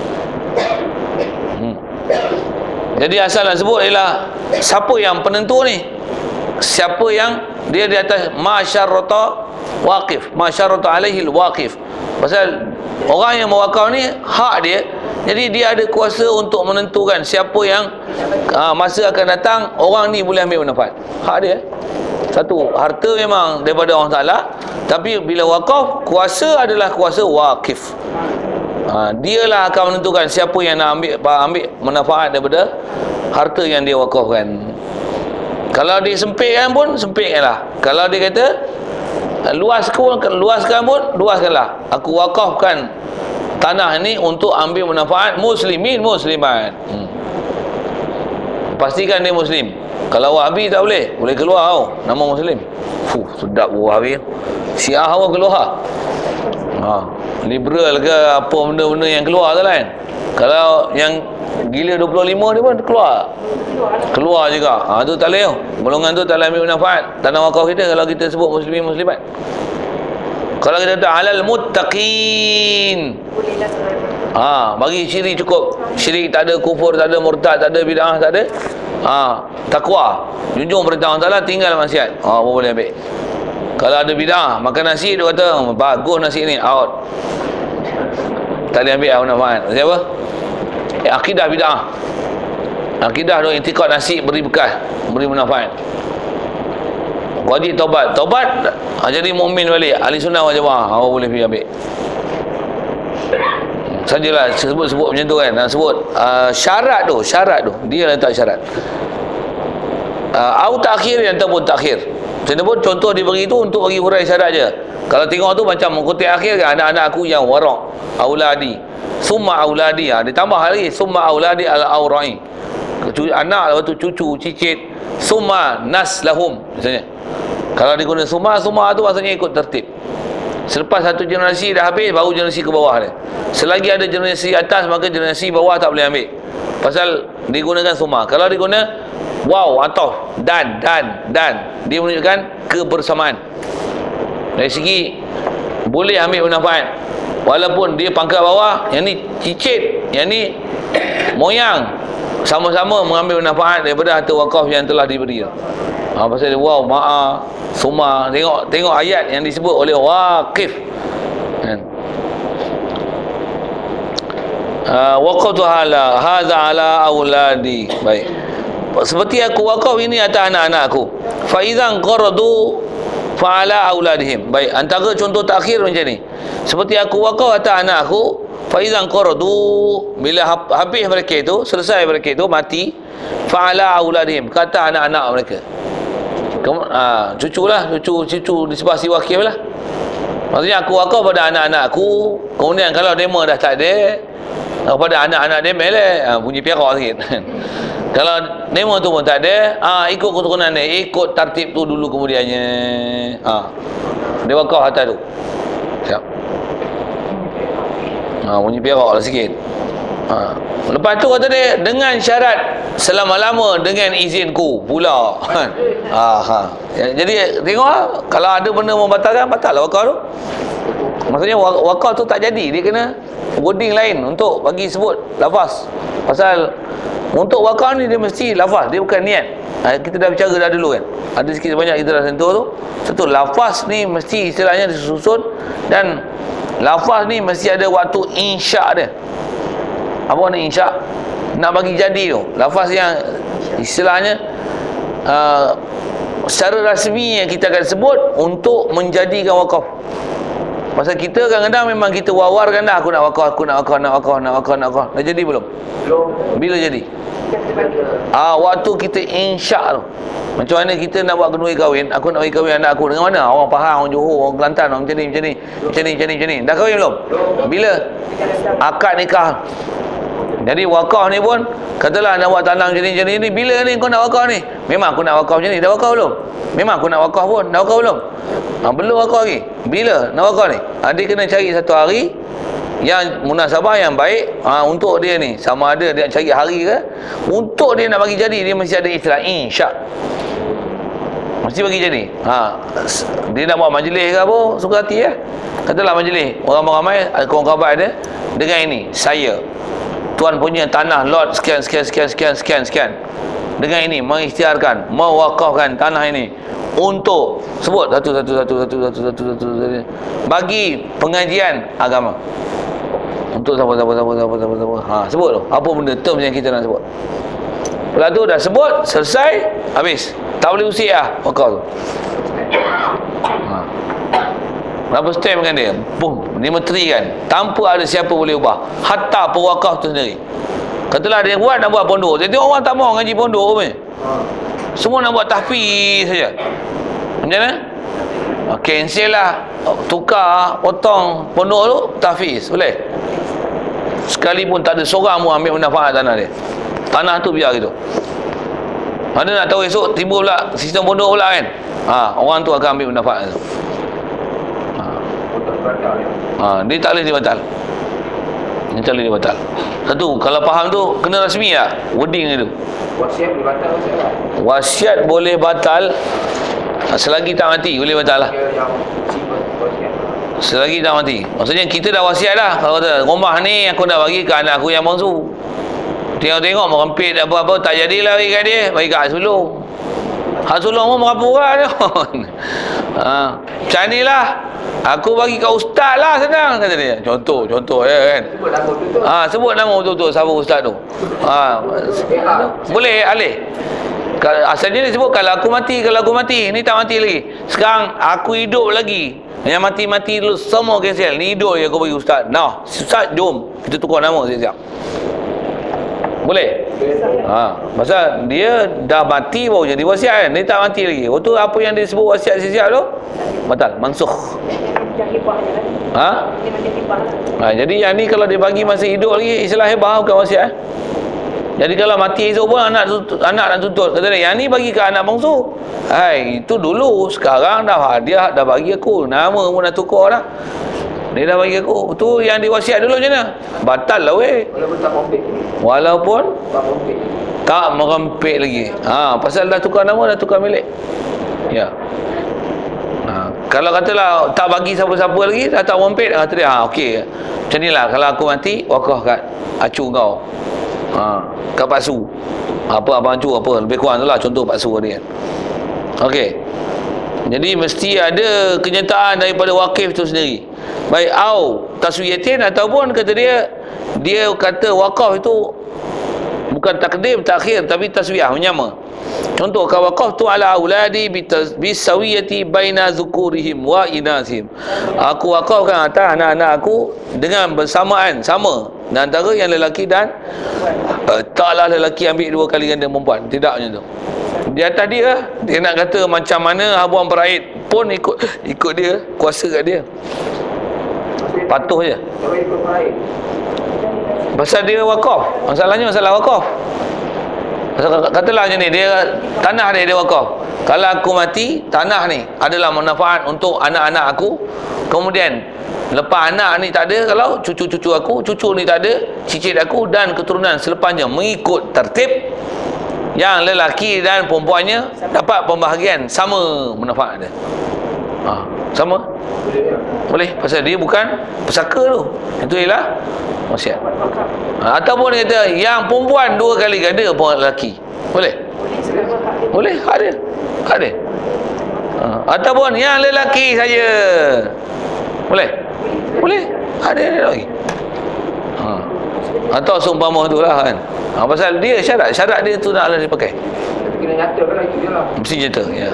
Jadi asal nak sebut ialah siapa yang penentu ni, siapa yang dia di atas masyarata waqif, masyarata alaihi waqif. Pasal orang yang mewakaf ni hak dia, jadi dia ada kuasa untuk menentukan siapa yang masa akan datang orang ni boleh ambil manfaat. Hak dia. Satu, harta memang daripada Allah Ta'ala, tapi bila wakaf, kuasa adalah kuasa waqif. Dialah akan menentukan siapa yang nak ambil manfaat daripada harta yang dia wakafkan. Kalau dia sempitkan pun, sempitkanlah. Kalau dia kata luaskan pun, luaskanlah. Aku wakafkan tanah ini untuk ambil manfaat muslimin muslimat. Pastikan dia muslim. Kalau Wahabi tak boleh, boleh keluar tau nama muslim. Sedap Wahabi. Syiah pun keluar. Liberal ke apa benda-benda yang keluar tu kan. Kalau yang gila 25 dia pun keluar juga. Tu tak boleh. Golongan tu tak boleh ambil manfaat tanah wakaf kita kalau kita sebut muslimin muslimat. Kalau kita kata halal muttaqin, bagi syirik cukup. Syirik tak ada, kufur tak ada, murtad tak ada, bid'ah tak ada. Takwa, junjung perintah Allah Ta'ala, tinggal maksiat. Boleh ambil. Kalau ada bid'ah, makan nasi, dia kata bagus nasi ni, out. Tak boleh ambil manfaat. Siapa? Akidah bid'ah. Akidah tu i'tiqad nasi beri bekas, beri manfaat. Wajib taubat. Taubat jadi mukmin balik, ahli sunnah wal jamaah. Boleh pergi ambil. Sajalah sebut macam tu kan. Sebut syarat tu dia letak syarat. Au takhir ataupun takhir. Macam pun contoh dia bagi tu untuk bagi hurai syarat je. Kalau tengok tu macam mengkutip akhir kan, anak-anak aku yang wara', auladi, summa auladi. Dia tambah lagi summa auladi al-awra'i. Anak lepas tu cucu, cicit, summa naslahum misalnya. Kalau dia guna summa tu maksudnya ikut tertib. Selepas satu generasi dah habis, baru generasi ke bawah dia. Selagi ada generasi atas, maka generasi bawah tak boleh ambil. Pasal digunakan summa. Kalau diguna waw atau dan, dia menunjukkan kebersamaan. Dari segi boleh ambil manfaat, walaupun dia pangkat bawah, yang ni cicit, yang ni moyang, sama-sama mengambil manfaat daripada harta wakaf yang telah diberi. Pasal dia waw, ma'a, summa. Tengok ayat yang disebut oleh waqif. waqaftu hadza ala auladi. Baik, seperti aku wakaf ini atas anak-anak aku. Fa idzan qaradu fa ala auladihim. Baik, antara contoh takhir macam ni, seperti aku wakaf atas anak aku. Fa idzan qaradu, bila habis mereka itu, selesai mereka itu mati, fa ala auladihim, kata anak-anak mereka. Cucu di sebelah si wakil lah. Maksudnya aku wakaf pada anak-anak aku, kemudian kalau demo dah tak ada, pada anak-anak demo lah, bunyi perak sikit. Kalau demo tu pun tak ada, ikut keturunan dia, ikut tertib tu dulu kemudiannya. Dia wakaf atas tu. Siap. Bunyi perak lah sikit. Lepas tu kata dia, dengan syarat selama-lama dengan izinku pula. Jadi tengok, kalau ada benda membatalkan, batal lah wakaf tu. Maksudnya wakaf tu tak jadi, dia kena wording lain untuk bagi sebut lafaz. Pasal untuk wakaf ni dia mesti lafaz, dia bukan niat. Kita dah bicara dah dulu kan, ada sikit banyak kita dah sentuh tu. Satu, lafaz ni mesti istilahnya disusun, dan lafaz ni mesti ada waktu insya' dia. Apa makna insya'? Nak bagi jadi tu, lafaz yang istilahnya secara rasmi yang kita akan sebut untuk menjadikan wakaf. Pasal kita kadang-kadang memang kita wawarkan dah, aku nak wakaf. Dah jadi belum? Belum. Bila jadi? Waktu kita insya' tu. Macam mana kita nak buat kenduri kahwin, aku nak bagi kahwin anak aku dengan mana? Orang Pahang, orang Johor, orang Kelantan, orang macam ni. Dah kahwin belum? Bila? Akad nikah. Jadi wakaf ni pun, katalah nak buat tanah macam ni, bila ni kau nak wakaf ni? Memang aku nak wakaf macam ni, dah wakaf belum? Memang aku nak wakaf pun, dah wakaf belum? Belum wakaf lagi. Bila nak wakaf ni? Dia kena cari satu hari yang munasabah, yang baik untuk dia ni. Sama ada dia cari hari ke, untuk dia nak bagi jadi, dia mesti ada istilah insya'. Mesti bagi jadi. Dia nak buat majlis ke apa, suka hati Katalah majlis, orang ramai, kawan kerabat ada, dengan ini, saya tuan punya tanah lot sekian. Dengan ini mengisytiharkan, mewakafkan tanah ini untuk sebut satu bagi pengajian agama. Untuk siapa. Sebut tu. Apa benda term yang kita nak sebut. Lepas tu dah sebut, selesai, habis. Tak boleh usik lah wakaf tu. Berapa stamp kan dia? Boom, 5 kan. Tanpa ada siapa boleh ubah. Hatta pewakaf tu sendiri. Katalah dia nak buat pondok. Jadi orang tak mau ngaji pondok pun. Semua nak buat tahfiz saja. Macam mana? Cancel lah. Tukar, potong pondok tu, tahfiz. Boleh? Sekalipun tak ada seorang pun ambil manfaat tanah dia. Tanah tu biar gitu. Mana nak tahu esok timbul pula sistem pondok pula kan? Orang tu akan ambil manfaat tu. Dia tak boleh dibatal. Satu, kalau faham tu kena rasmi lah wording itu. Wasiat boleh batal. Wasiat boleh batal selagi tak mati, boleh batal lah. Selagi tak mati. Maksudnya kita dah wasiat dah. Kalau kata rumah ni aku nak bagi ke anak aku yang bangsu, tengok merempit apa-apa tak jadilah bagi kat dia, bagi kat sulung. Hak sulung pun berapa orang dia. Macam ni lah, aku bagi kat ustaz lah, senang kata dia. Contoh kan. Sebut nama betul-betul siapa ustaz tu. Boleh alih. Asalnya dia sebut kalau aku mati. Ni tak mati lagi. Sekarang aku hidup lagi. Yang mati-mati dulu semua cancel. Ni hidup je aku bagi ustaz. Nah, ustaz jom kita tukar nama siap-siap. Boleh? Pasal dia dah mati baru jadi wasiat kan. Dia tak mati lagi. Waktu apa yang dia sebut wasiat siap tu batal, mansukh. Jadi yang ni kalau dia bagi masih hidup lagi, istilah hebah bukan wasiat. Jadi kalau mati esok pun anak nak tuntut. Kata dia, yang ni bagi ke anak bangsu. Itu dulu, sekarang dah dia dah bagi aku. Nama pun dah tukar dah. Dia dah bagi aku. Tu yang diwasiat dulu macam mana? Batal lah weh. Walaupun tak merempit lagi. Pasal dah tukar nama, dah tukar milik. Ya. Kalau katalah tak bagi siapa-siapa lagi, dah tak merempit, kata dia, okey. Macam ni lah, kalau aku mati, wakaf kat acu kau. Kat Pak Su. Apa abang acu apa, lebih kurang tu lah contoh Pak Su dia. Okey. Jadi mesti ada kenyataan daripada wakif tu sendiri. Baik au taswiyatin ataupun kata dia dia kata wakaf itu bukan takdim, takhir, tapi taswiyah, menyama. Contoh, ka waqaftu ala auladi bisawiyati baina zukurihim wa inasihim. Aku wakafkan atas anak-anak aku dengan bersamaan, sama dan antara yang lelaki dan taklah lelaki ambil 2 kali ganda perempuan. Tidak macam tu. Di atas dia nak kata macam mana habuan beraid pun ikut dia, kuasa kat dia. Patuh je. Pasal dia wakaf. Masalahnya masalah wakaf. Katalah macam ni, dia tanah dia wakaf. Kalau aku mati, tanah ni adalah manfaat untuk anak-anak aku. Kemudian lepas anak ni tak ada, kalau cucu-cucu aku, cucu ni tak ada, cicit aku dan keturunan selepasnya mengikut tertib, yang lelaki dan perempuannya dapat pembahagian sama manfaat dia. Sama? Boleh. Pasal dia bukan pesaka tu. Itu ialah wasiat. Ataupun dia kata yang perempuan 2 kali ganda pun lelaki. Boleh? Boleh. Ada. Ataupun yang lelaki saja. Boleh? Boleh. Ada lagi. Atau seumpama tu lah kan. Pasal dia syarat dia tu naklah dipakai. Kena nyata kan itu je lah. Mesti nyata, ya.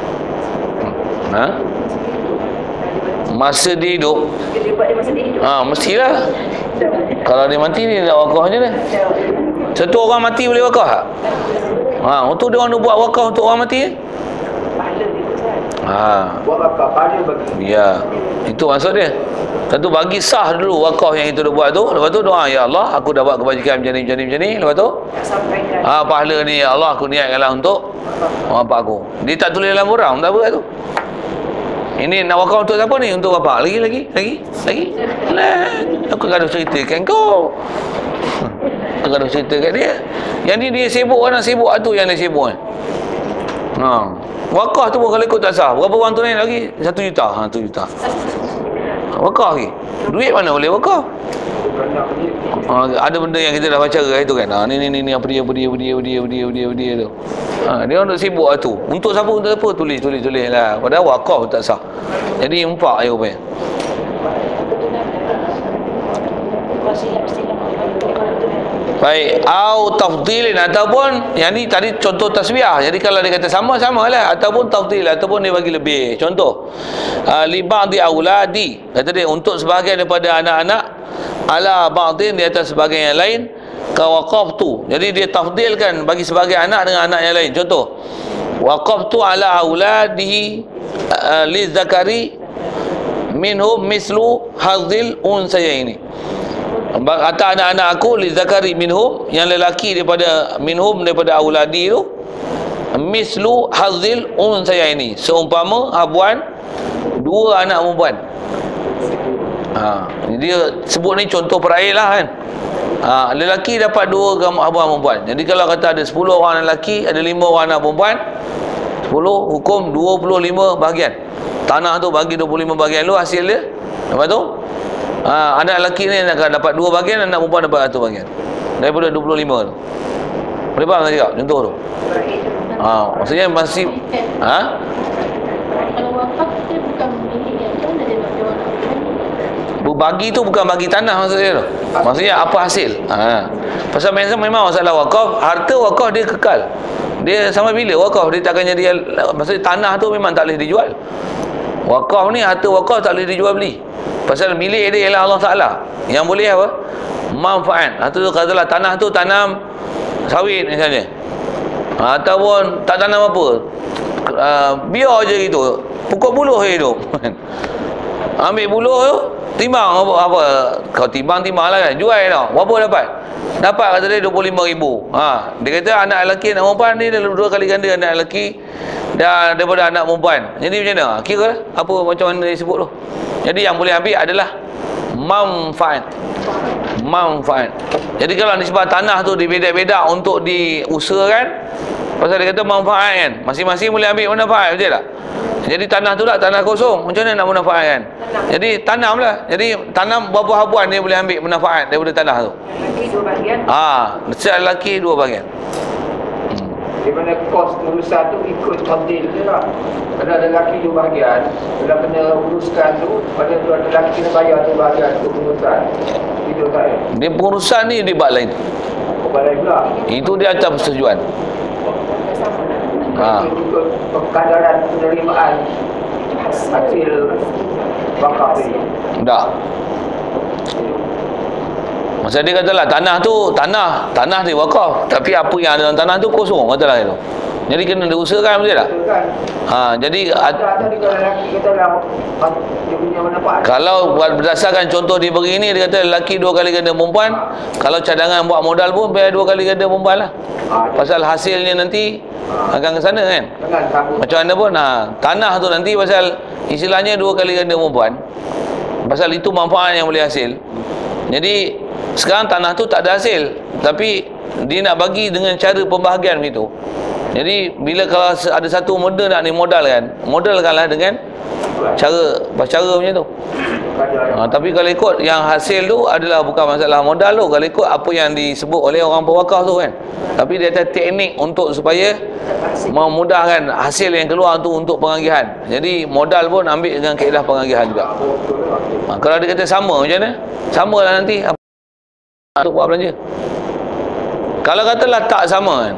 Masa dia hidup, mestilah. Kalau dia mati, dia nak wakaf je dah. Satu orang mati boleh wakaf tak? Untuk dia orang buat wakaf untuk orang mati. Buat wakaf pahala bagi. Ya, itu maksud dia. Satu bagi sah dulu wakaf yang kita dah buat tu. Lepas tu doa, ya Allah, aku dah buat kebajikan macam ni. Lepas tu pahala ni, ya Allah, aku niatkanlah untuk bapak aku. Dia tak tulis dalam borang, tak apa tu. Ini nak wakaf untuk siapa ni? Untuk bapak. Lagi. Lah, aku gaduh ceritakan kau. Aku gaduh ceritakan dia. Yang ni dia sibuk, orang sibuk tu yang dia sibuk. Wakaf tu pun kalau ikut tak sah. Berapa orang tu naik lagi? 1 juta. 1 juta. Wakaf lagi. Duit mana boleh wakaf? Ada benda yang kita dah baca itu kan. Ni apa dia tu. Dia orang sibuk tu. Untuk siapa, untuk apa, tulis lah. Padahal wakaf tak sah. Jadi empat je rupanya. Baik, au tafdilin, ataupun yang ni tadi contoh tasbih. Jadi kalau dia kata sama-sama lah, ataupun tafdil, ataupun dia bagi lebih. Contoh, li ba'di auladi, kata dia untuk sebahagian daripada anak-anak, ala ba'din, di atas sebahagian yang lain, ka waqaftu. Jadi dia tafdilkan bagi sebahagian anak dengan anak yang lain. Contoh, waqaftu ala auladihi li zakari minhum mislu hadzil unsayaini. Kata anak-anak aku li zakari minhum, yang lelaki daripada minhum, daripada auladi tu, mislu hadzil unsayaini, seumpama habuan 2 anak perempuan. Dia sebut ni contoh peraih lah kan. Lelaki dapat 2 habuan perempuan. Jadi kalau kata ada 10 orang lelaki, ada 5 orang anak perempuan, 10 hukum 25 bahagian. Tanah tu bagi 25 bahagian lu hasil dia. Lepas tu anak lelaki ni akan dapat 2 bahagian, anak perempuan dapat 1 bahagian daripada 25 tu. Boleh faham tak cakap? Contoh tu. Maksudnya masih Kalau wakaf dia bukan milik yang tu, dia bagi orang. Bagi tu bukan bagi tanah maksudnya tu. Maksudnya apa hasil. Pasal memang masalah wakaf, harta wakaf dia kekal. Dia sampai bila wakaf dia takkan jadi, maksudnya tanah tu memang tak boleh dijual. Wakaf ni, harta wakaf tak boleh dijual beli. Pasal milik dia ialah Allah Ta'ala. Yang boleh apa? Manfaat. Itu katalah tanah tu tanam sawit misalnya. Ataupun tak tanam apa. Biar je gitu. Pokok buluh je hidup. Ambil buluh tu, timbang apa. Kau timbang lah kan. Jual tau. Berapa dapat? Dapat kata dia 25,000. Dia kata anak lelaki, anak perempuan ni dah 2 kali ganda anak lelaki dan daripada anak perempuan. Jadi macam mana? Kira apa macam mana dia sebut tu. Jadi yang boleh ambil adalah manfaat. Jadi kalau nisbah tanah tu dibeda-beda untuk diusahakan, pasal dia kata manfaat kan, masing-masing boleh ambil manfaat, betul tak? Jadi tanah tu lah tanah kosong, macam mana nak manfaatkan? Jadi tanamlah. Jadi tanam berapa habuan dia boleh ambil manfaat daripada tanah tu. Lelaki 2 bahagian. Setiap lelaki 2 bahagian. Di mana kos urusan tu ikut tadil je lah. Kalau ada lelaki 2 bahagian, bila kena uruskan tu, pada tu ada lelaki kena bayar 2 bahagian untuk pengurusan. Itu saya. Dia pengurusan ni di bak lain. Balai pula. Itu dia atas persetujuan. Itu ikut kekadaran penerimaan hasil wakaf ni. Tak. Masa dia katalah tanah dia wakaf, tapi apa yang ada dalam tanah tu kosong, katalah itu. Jadi kena diusahakan, betul tak? Jadi kalau berdasarkan contoh dia beri ni, dia kata lelaki 2 kali ganda perempuan, kalau cadangan buat modal pun bayar 2 kali ganda perempuan lah. Pasal hasilnya nanti akan ke sana kan. Macam mana pun tanah tu nanti pasal istilahnya 2 kali ganda perempuan, pasal itu manfaat yang boleh hasil. Jadi sekarang tanah tu tak ada hasil, tapi dia nak bagi dengan cara pembahagian begitu. Jadi bila kalau ada satu benda nak modalkanlah dengan cara macam tu. Tapi kalau ikut yang hasil tu adalah bukan masalah modal tu, kalau ikut apa yang disebut oleh orang pewakaf tu kan. Tapi dia ada teknik untuk supaya memudahkan hasil yang keluar tu untuk pengagihan. Jadi modal pun ambil dengan kaedah pengagihan juga. Kalau dia kata sama macam mana? Samalah nanti untuk buat belanja. Kalau katalah tak sama kan,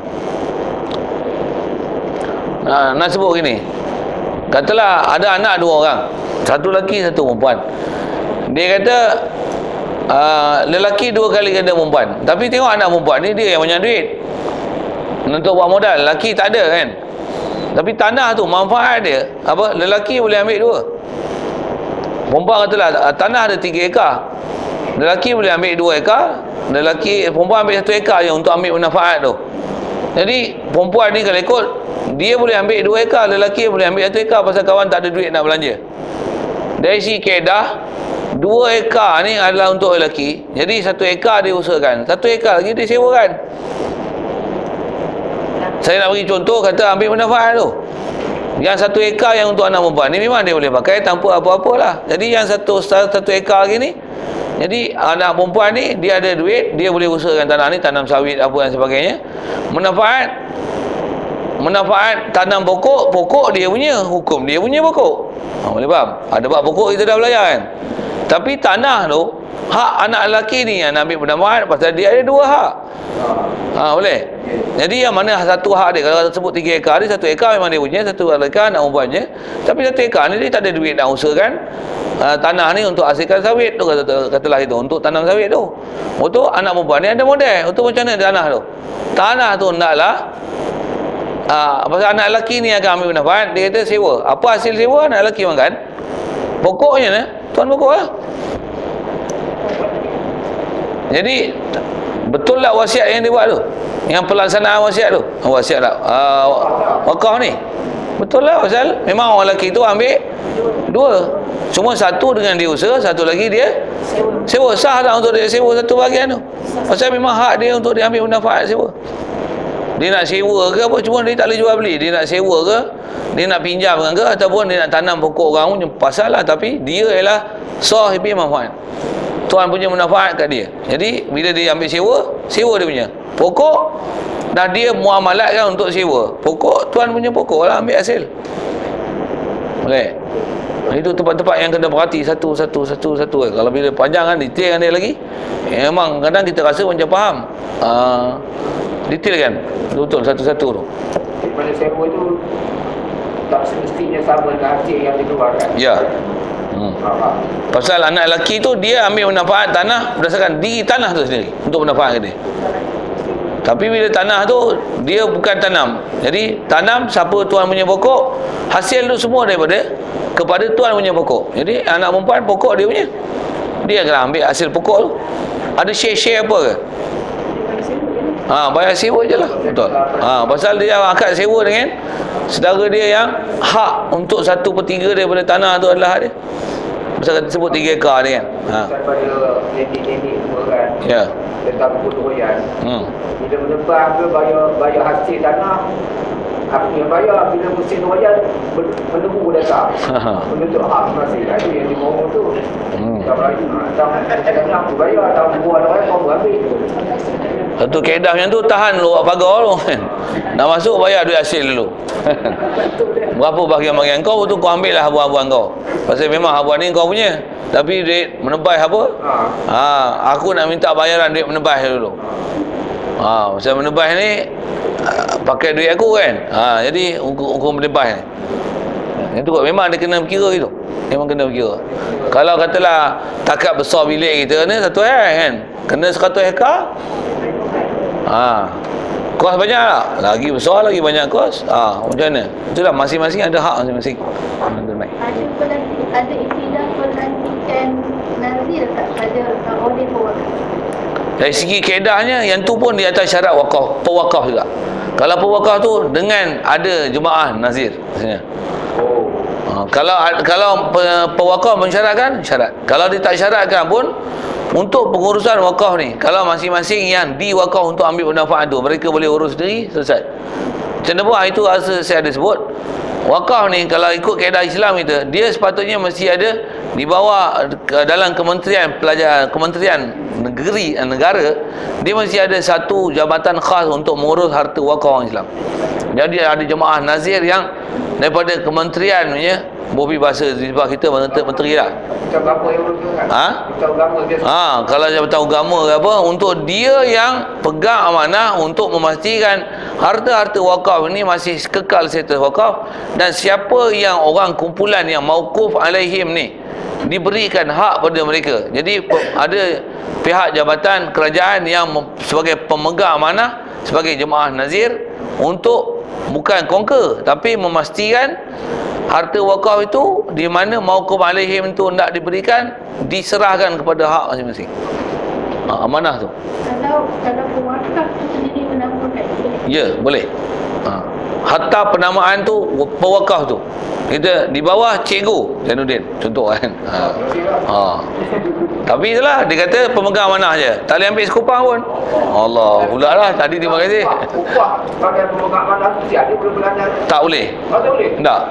nak sebut gini, katalah ada anak 2 orang, satu lelaki satu perempuan. Dia kata lelaki 2 kali ganda perempuan, tapi tengok anak perempuan ni dia yang banyak duit untuk buat modal, lelaki tak ada kan. Tapi tanah tu manfaat dia apa, lelaki boleh ambil 2. Perempuan katalah tanah ada 3 ekar, lelaki boleh ambil 2 ekar, perempuan ambil 1 ekar je untuk ambil manfaat tu. Jadi perempuan ni kalau ikut, dia boleh ambil 2 ekar, lelaki boleh ambil 1 ekar pasal kawan tak ada duit nak belanja. Dari segi kaedah, 2 ekar ni adalah untuk lelaki, jadi 1 ekar dia usahakan, 1 ekar lagi dia sewakan. Saya nak bagi contoh, kata ambil manfaat tu, yang 1 ekar yang untuk anak perempuan ni memang dia boleh pakai tanpa apa-apalah. Jadi yang 1 ekar lagi ni, jadi anak perempuan ni dia ada duit, dia boleh usahakan tanah ni, tanam sawit apa dan sebagainya. Manfaat tanam pokok dia punya, hukum dia punya pokok. Boleh faham? Ada bab pokok kita dah belajar kan. Tapi tanah tu hak anak lelaki ni yang ambil manfaat pasal dia ada 2 hak. Boleh. Jadi yang mana satu hak dia, kalau sebut 3 ekar, dia 1 ekar memang dia punya, 1 ekar anak perempuannya. Tapi 1 ekar ni dia tak ada duit nak usahakan tanah ni untuk hasilkan sawit tu, katalah itu untuk tanam sawit tu. Untuk anak perempuan ni ada modal. Untuk macam mana tanah tu? Tanah tu hendaklah pasal anak lelaki ni akan ambil manfaat, dia kata sewa. Apa hasil sewa? Anak lelaki makan. Pokoknya ni, tuan pokok lah. Jadi betul tak wasiat yang dia buat tu? Yang pelaksanaan wasiat tu? Wasiat tak? Wakaf ni? Betul lah, pasal memang orang lelaki tu ambil 2. Cuma satu dengan dia usaha, satu lagi dia sewa. Sah tak untuk dia sewa satu bahagian tu? Pasal memang hak dia untuk dia ambil manfaat sewa. Dia nak sewa ke apa, cuma dia tak boleh jual beli. Dia nak sewa ke, dia nak pinjam ke, ataupun dia nak tanam pokok orang pun pasal lah. Tapi dia ialah sahibi manfaat. Tuan punya manfaat kat dia. Jadi bila dia ambil sewa dia punya pokok, dah dia muamalatkan untuk sewa pokok, tuan punya pokok lah ambil hasil. Boleh. Itu tempat-tempat yang kena perhati satu. Kalau bila panjang kan, detail kan dia lagi, memang kadang kita rasa macam faham, detail kan, betul satu-satu tu. Pada sewa tu tak semestinya sama dengan hasil yang dikeluarkan. Ya. Pasal anak lelaki tu dia ambil manfaat tanah berdasarkan diri tanah tu sendiri untuk manfaat dia. Tapi bila tanah tu dia bukan tanam, jadi tanam siapa tuan punya pokok, hasil tu semua daripada kepada tuan punya pokok. Jadi anak perempuan pokok dia punya, dia akan ambil hasil pokok tu. Ada share apa ke? Bayar sewa je lah. Betul. Pasal dia akad sewa dengan saudara dia yang hak untuk 1/3 daripada tanah tu adalah hak dia. Pasal kata sebut 3 ekar ni kan. Daripada nenek-nenek semua kan. Ya. Tentang kebutuhan. Bila menebang ke bayar hasil tanah, yang bayar bila musim raya menunggu datang. Menuntut hak masih ada yang di bawah tu. Tak berani. Kadang-kadang aku bayar atau buat orang kau berhabis. Satu kaedah macam tu tahan luar pagar tu kan. Nak masuk bayar duit hasil dulu. Berapa bahagian-bahagian kau tu kau ambil lah habuan-habuan kau. Pasal memang habuan ni kau punya. Tapi duit menebas apa? Aku nak minta bayaran duit menebas dulu. Pasal menebas ni pakai duit aku kan. Jadi hukum menebas ni. Itu memang dia kena berkira itu. Memang kena berkira. Kalau katalah takat besar bilik kita ni 1 kan. Kena 100 hektar. Kos banyak tak? Lagi besar lagi banyak kos. Macam mana? Itulah masing-masing ada hak masing-masing. Ada istilah pelantikan nazir tak pada oleh pewakaf? Dari segi kaedahnya, yang tu pun di atas syarat wakaf, pewakaf juga. Kalau pewakaf tu dengan ada jemaah nazir maksudnya. Kalau pewakaf mensyaratkan, syarat. Kalau dia tak syaratkan pun, untuk pengurusan wakaf ni, kalau masing-masing yang diwakaf untuk ambil manfaat tu, mereka boleh urus sendiri, selesai. Macam mana itu saya ada sebut. Wakaf ni kalau ikut kaedah Islam kita, dia sepatutnya mesti ada di bawah dalam kementerian pelajaran, kementerian negara, dia mesti ada satu jabatan khas untuk mengurus harta wakaf orang Islam. Jadi ada jemaah nazir yang daripada kementerian punya, Bobi bahasa di bawah kita menteri lah. Kalau jabatan agama ke apa, untuk dia yang pegang amanah untuk memastikan harta-harta wakaf ini masih kekal status wakaf, dan siapa yang orang kumpulan yang mauquf alaihim ni diberikan hak pada mereka. Jadi ada pihak jabatan kerajaan yang sebagai pemegang amanah, sebagai jemaah nazir, untuk bukan conquer tapi memastikan harta wakaf itu di mana mauquf alaihim itu hendak diberikan, diserahkan kepada hak masing-masing. Amanah tu. Kalau pewakaf tu sendiri menamakan. Ya, boleh. Hatta penamaan tu pewakaf tu. Kita di bawah Cikgu Zainuddin contoh kan. Tapi itulah dia kata pemegang amanah je. Tak boleh ambil sekupang pun. Allah pula lah tadi terima kasih. Upah bagi pemegang amanah tu dia boleh belanja. Tak boleh. Tak boleh. Tak.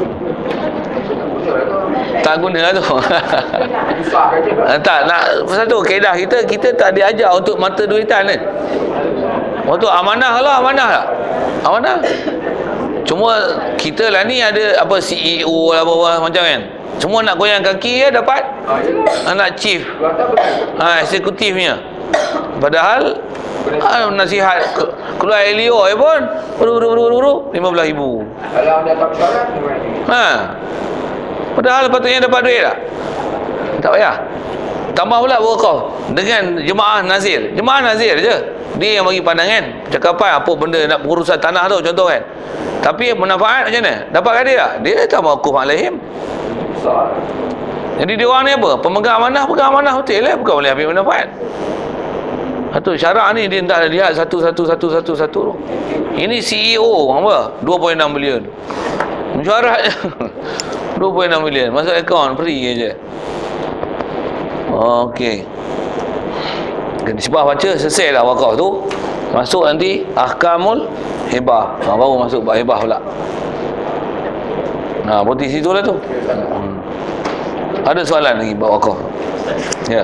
Tak guna lah tu. Tak nak satu kaedah kita tak diajar untuk mata duitan kan. Untuk amanah lah, amanah lah. Amanah. Cuma kita lah ni ada apa CEO lah apa macam kan. Semua nak goyang kaki ya dapat. Anak chief. Eksekutifnya. Padahal nasihat keluar Elio pun buru 15,000. Kalau ada pasaran Padahal patutnya dapat duit tak? Tak payah. Tambah pula wakaf dengan jemaah nazir. Jemaah nazir je. Dia yang bagi pandangan, cakapan apa benda nak urusan tanah tu contoh kan. Tapi manfaat macam mana? Dapatkan dia tak? Dia tak mauquf alaihim. Jadi dia orang ni apa? Pemegang amanah betul lah, bukan boleh ambil manfaat. Satu syarat ni dia tak lihat satu. Ini CEO apa? 2.6 bilion. Mesyuarat 2.6 bilion masuk akaun free je. Okey. Sebab baca selesai dah wakaf tu, masuk nanti ahkamul hibah. Baru masuk bab hibah pula. Berhenti situ lah tu. Ada soalan lagi bab wakaf? Ya.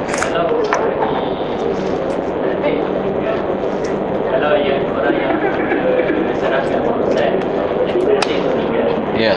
Kalau yang orang yang serahkan proses ya.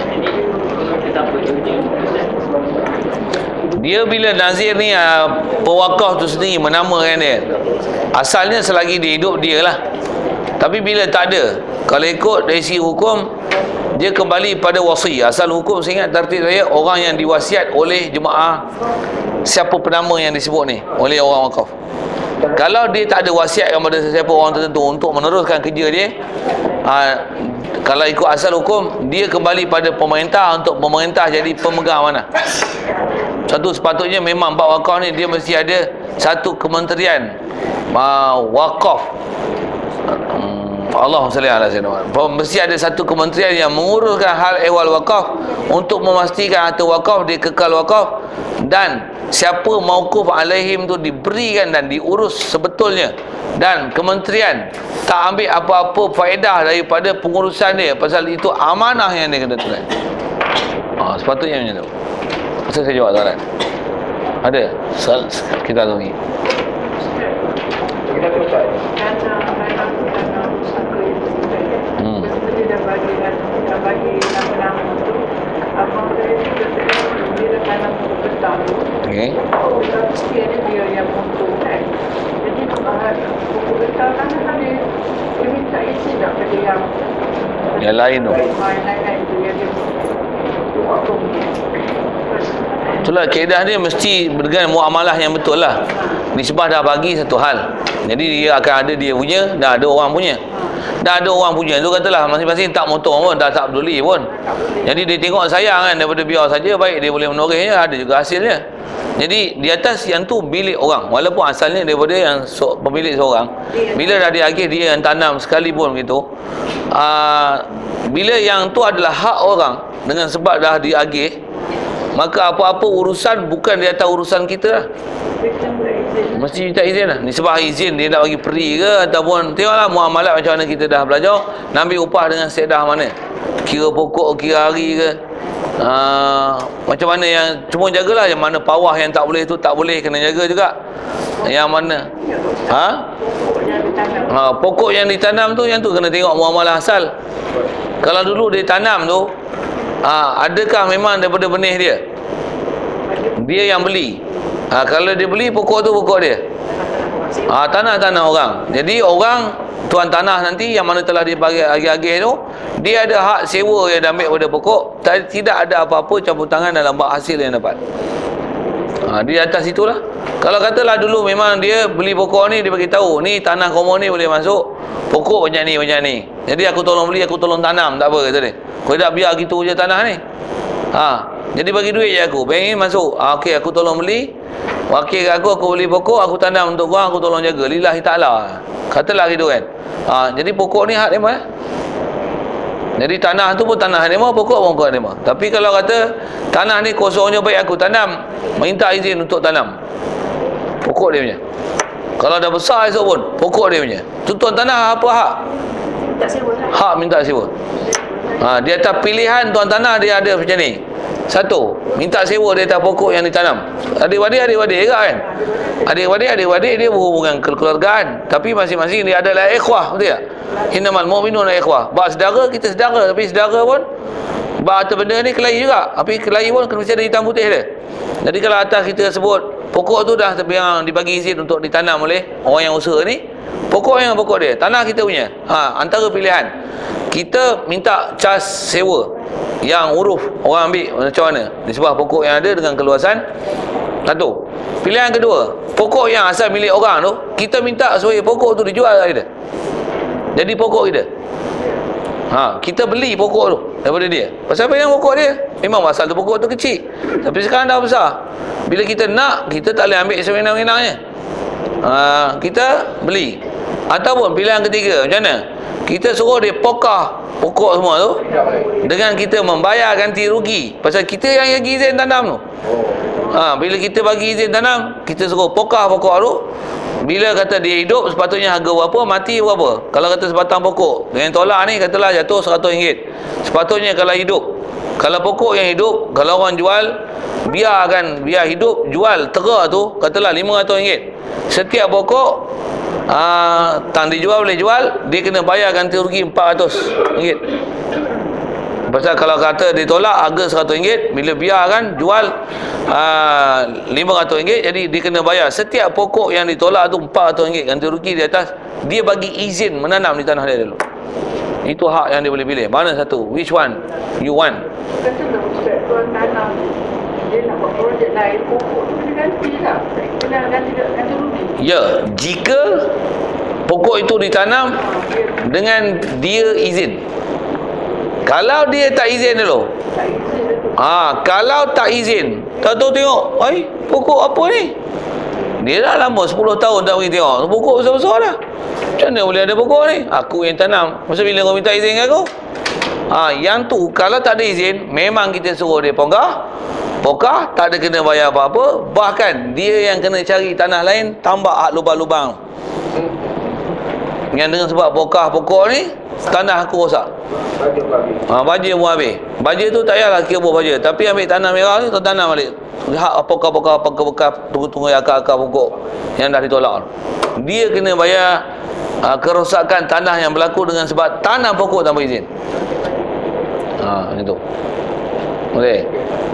Dia bila nazir ni pewakaf tu sendiri menamakan dia. Asalnya selagi dia hidup dia lah. Tapi bila tak ada, kalau ikut dari segi hukum, dia kembali pada wasi. Asal hukum saya ingat tertib saya, orang yang diwasiat oleh jemaah, siapa penama yang disebut ni oleh orang wakaf. Kalau dia tak ada wasiat kepada sesiapa orang tertentu untuk meneruskan kerja dia, kalau ikut asal hukum, dia kembali pada pemerintah untuk pemerintah jadi pemegang amanah. Satu sepatutnya memang bab wakaf ni dia mesti ada satu kementerian wakaf. Allahumma salli ala sayyidina Muhammad. Mesti ada satu kementerian yang menguruskan hal ehwal wakaf untuk memastikan harta wakaf dia kekal wakaf, dan siapa mauquf alaihim tu diberikan dan diurus sebetulnya, dan kementerian tak ambil apa-apa faedah daripada pengurusan dia, pasal itu amanah yang dia kena tunai. Sepatutnya macam tu. Masa saya jawab soalan ada kita tunggu. Kita teruskan. Dia dah bagi nama-nama tu. Abang saya juga dia dah tanam pokok besar tu. Okey. Pokok besar tu dia yang potong kan. Jadi pokok besar kan dia minta isi tak pada yang lain tu. Lain-lain tu yang dia potong. Itulah kaedah dia mesti dengan muamalah yang betul lah. Nisbah dah bagi satu hal, jadi dia akan ada dia punya, dah ada orang punya. Dah ada orang punya tu katalah masing-masing tak motong pun, dah tak peduli pun. Jadi dia tengok sayang kan, daripada biar saja baik dia boleh menorehnya, ada juga hasilnya. Jadi di atas yang tu bilik orang, walaupun asalnya daripada yang pemilik seorang, bila dah diagih dia yang tanam sekalipun gitu, bila yang tu adalah hak orang dengan sebab dah diagih, maka apa-apa urusan bukan di atas urusan kita lah. Mesti minta izin lah. Ni sebab izin dia nak bagi peri ke, ataupun tengoklah muamalat macam mana kita dah belajar, nak ambil upah dengan sedah mana, kira pokok, kira hari ke, macam mana yang cuma jagalah yang mana pawah yang tak boleh tu tak boleh, kena jaga juga. Yang mana pokok yang ditanam tu, yang tu kena tengok muamalah asal. Kalau dulu dia tanam tu, adakah memang daripada benih dia yang beli? Kalau dia beli pokok tu pokok dia, tanah orang. Jadi orang tuan tanah nanti yang mana telah dia bagi agih-agih tu, dia ada hak sewa yang dia ambil pada pokok, tidak ada apa-apa campur tangan dalam bak hasil yang dapat. Di atas itulah. Kalau katalah dulu memang dia beli pokok ni, dia bagi tahu ni tanah komo ni boleh masuk pokok macam ni. Jadi aku tolong beli, aku tolong tanam, tak apa kata dia. Kau tak biar gitu je tanah ni. Jadi bagi duit je aku, pengen masuk. Okey, aku tolong beli. Wakil kat aku beli pokok, aku tanam untuk kau, aku tolong jaga. Lillahi ta'ala. Katalah gitu kan. Jadi pokok ni hak dia. Jadi tanah tu pun tanah dia, pokok pun pokok dia. Tapi kalau kata tanah ni kosong je, baik aku tanam, minta izin untuk tanam, pokok dia punya. Kalau dah besar esok pun pokok dia punya. Tu tuan tanah apa hak? Hak minta sewa. Di atas pilihan tuan tanah dia ada macam ni. Satu, minta sewa di atas pokok yang ditanam. Adik-adik juga kan. Adik-adik dia berhubungan kekeluargaan, tapi masing-masing dia adalah ikhwah, betul tak? Innamal mu'minuna ikhwah. Bak saudara, kita saudara, tapi saudara pun bak atas benda ni kelahi juga. Tapi kelahi pun kena mesti ada hitam putih dia. Jadi kalau atas kita sebut pokok tu dah yang dibagi izin untuk ditanam oleh orang yang usaha ni, pokok yang pokok dia, tanah kita punya. Antara pilihan, kita minta cas sewa yang uruf orang ambil macam mana disebab pokok yang ada dengan keluasan. Satu. Pilihan kedua, pokok yang asal milik orang tu, kita minta supaya pokok tu dijual kat kita. Jadi pokok kita. Kita beli pokok tu daripada dia. Pasal apa yang pokok dia? Memang asal tu pokok tu kecil, tapi sekarang dah besar. Bila kita nak, kita tak boleh ambil sewenang-wenangnya. Kita beli. Ataupun pilihan ketiga, macam mana? Kita suruh dia pokah pokok semua tu dengan kita membayar ganti rugi. Pasal kita yang bagi izin tanam tu. Bila kita bagi izin tanam, kita suruh pokah pokok tu. Bila kata dia hidup, sepatutnya harga berapa, mati berapa. Kalau kata sebatang pokok dengan tolak ni, katalah jatuh RM100. Sepatutnya kalau hidup, kalau pokok yang hidup, kalau orang jual, biar hidup, jual tera tu, katalah RM500. Setiap pokok tang dijual boleh jual, dia kena bayar ganti rugi RM400. Pasal kalau kata ditolak harga RM100, bila biarkan jual RM500, jadi dia kena bayar setiap pokok yang ditolak tu RM400 ganti rugi di atas. Dia bagi izin menanam di tanah dia dulu. Itu hak yang dia boleh pilih. Mana satu? Which one you want? Betul tak Ustaz, tuan tanam dia nak buat projek lain, pokok tu kena ganti lah. Kena ganti rugi. Ya, jika pokok itu ditanam dengan dia izin. Kalau dia tak izin dulu, kalau tak izin, tahu tengok, pokok apa ni? Dia dah lama 10 tahun tak pergi tengok, pokok besar-besar dah. Macam mana boleh ada pokok ni? Aku yang tanam. Masa bila kau minta izin kat aku? Yang tu kalau tak ada izin, memang kita suruh dia pokah, tak ada kena bayar apa-apa. Bahkan dia yang kena cari tanah lain, tambah hak lubang-lubang. Yang dengan sebab pokah pokok ni, tanah aku rosak. Baja pun habis. Baja tu tak payahlah kira buah baja, tapi ambil tanah merah ni, tu tanam balik. Hak pokah tunggu akar-akar pokok yang dah ditolak. Dia kena bayar kerosakan tanah yang berlaku dengan sebab tanam pokok tanpa izin. Itu. Boleh.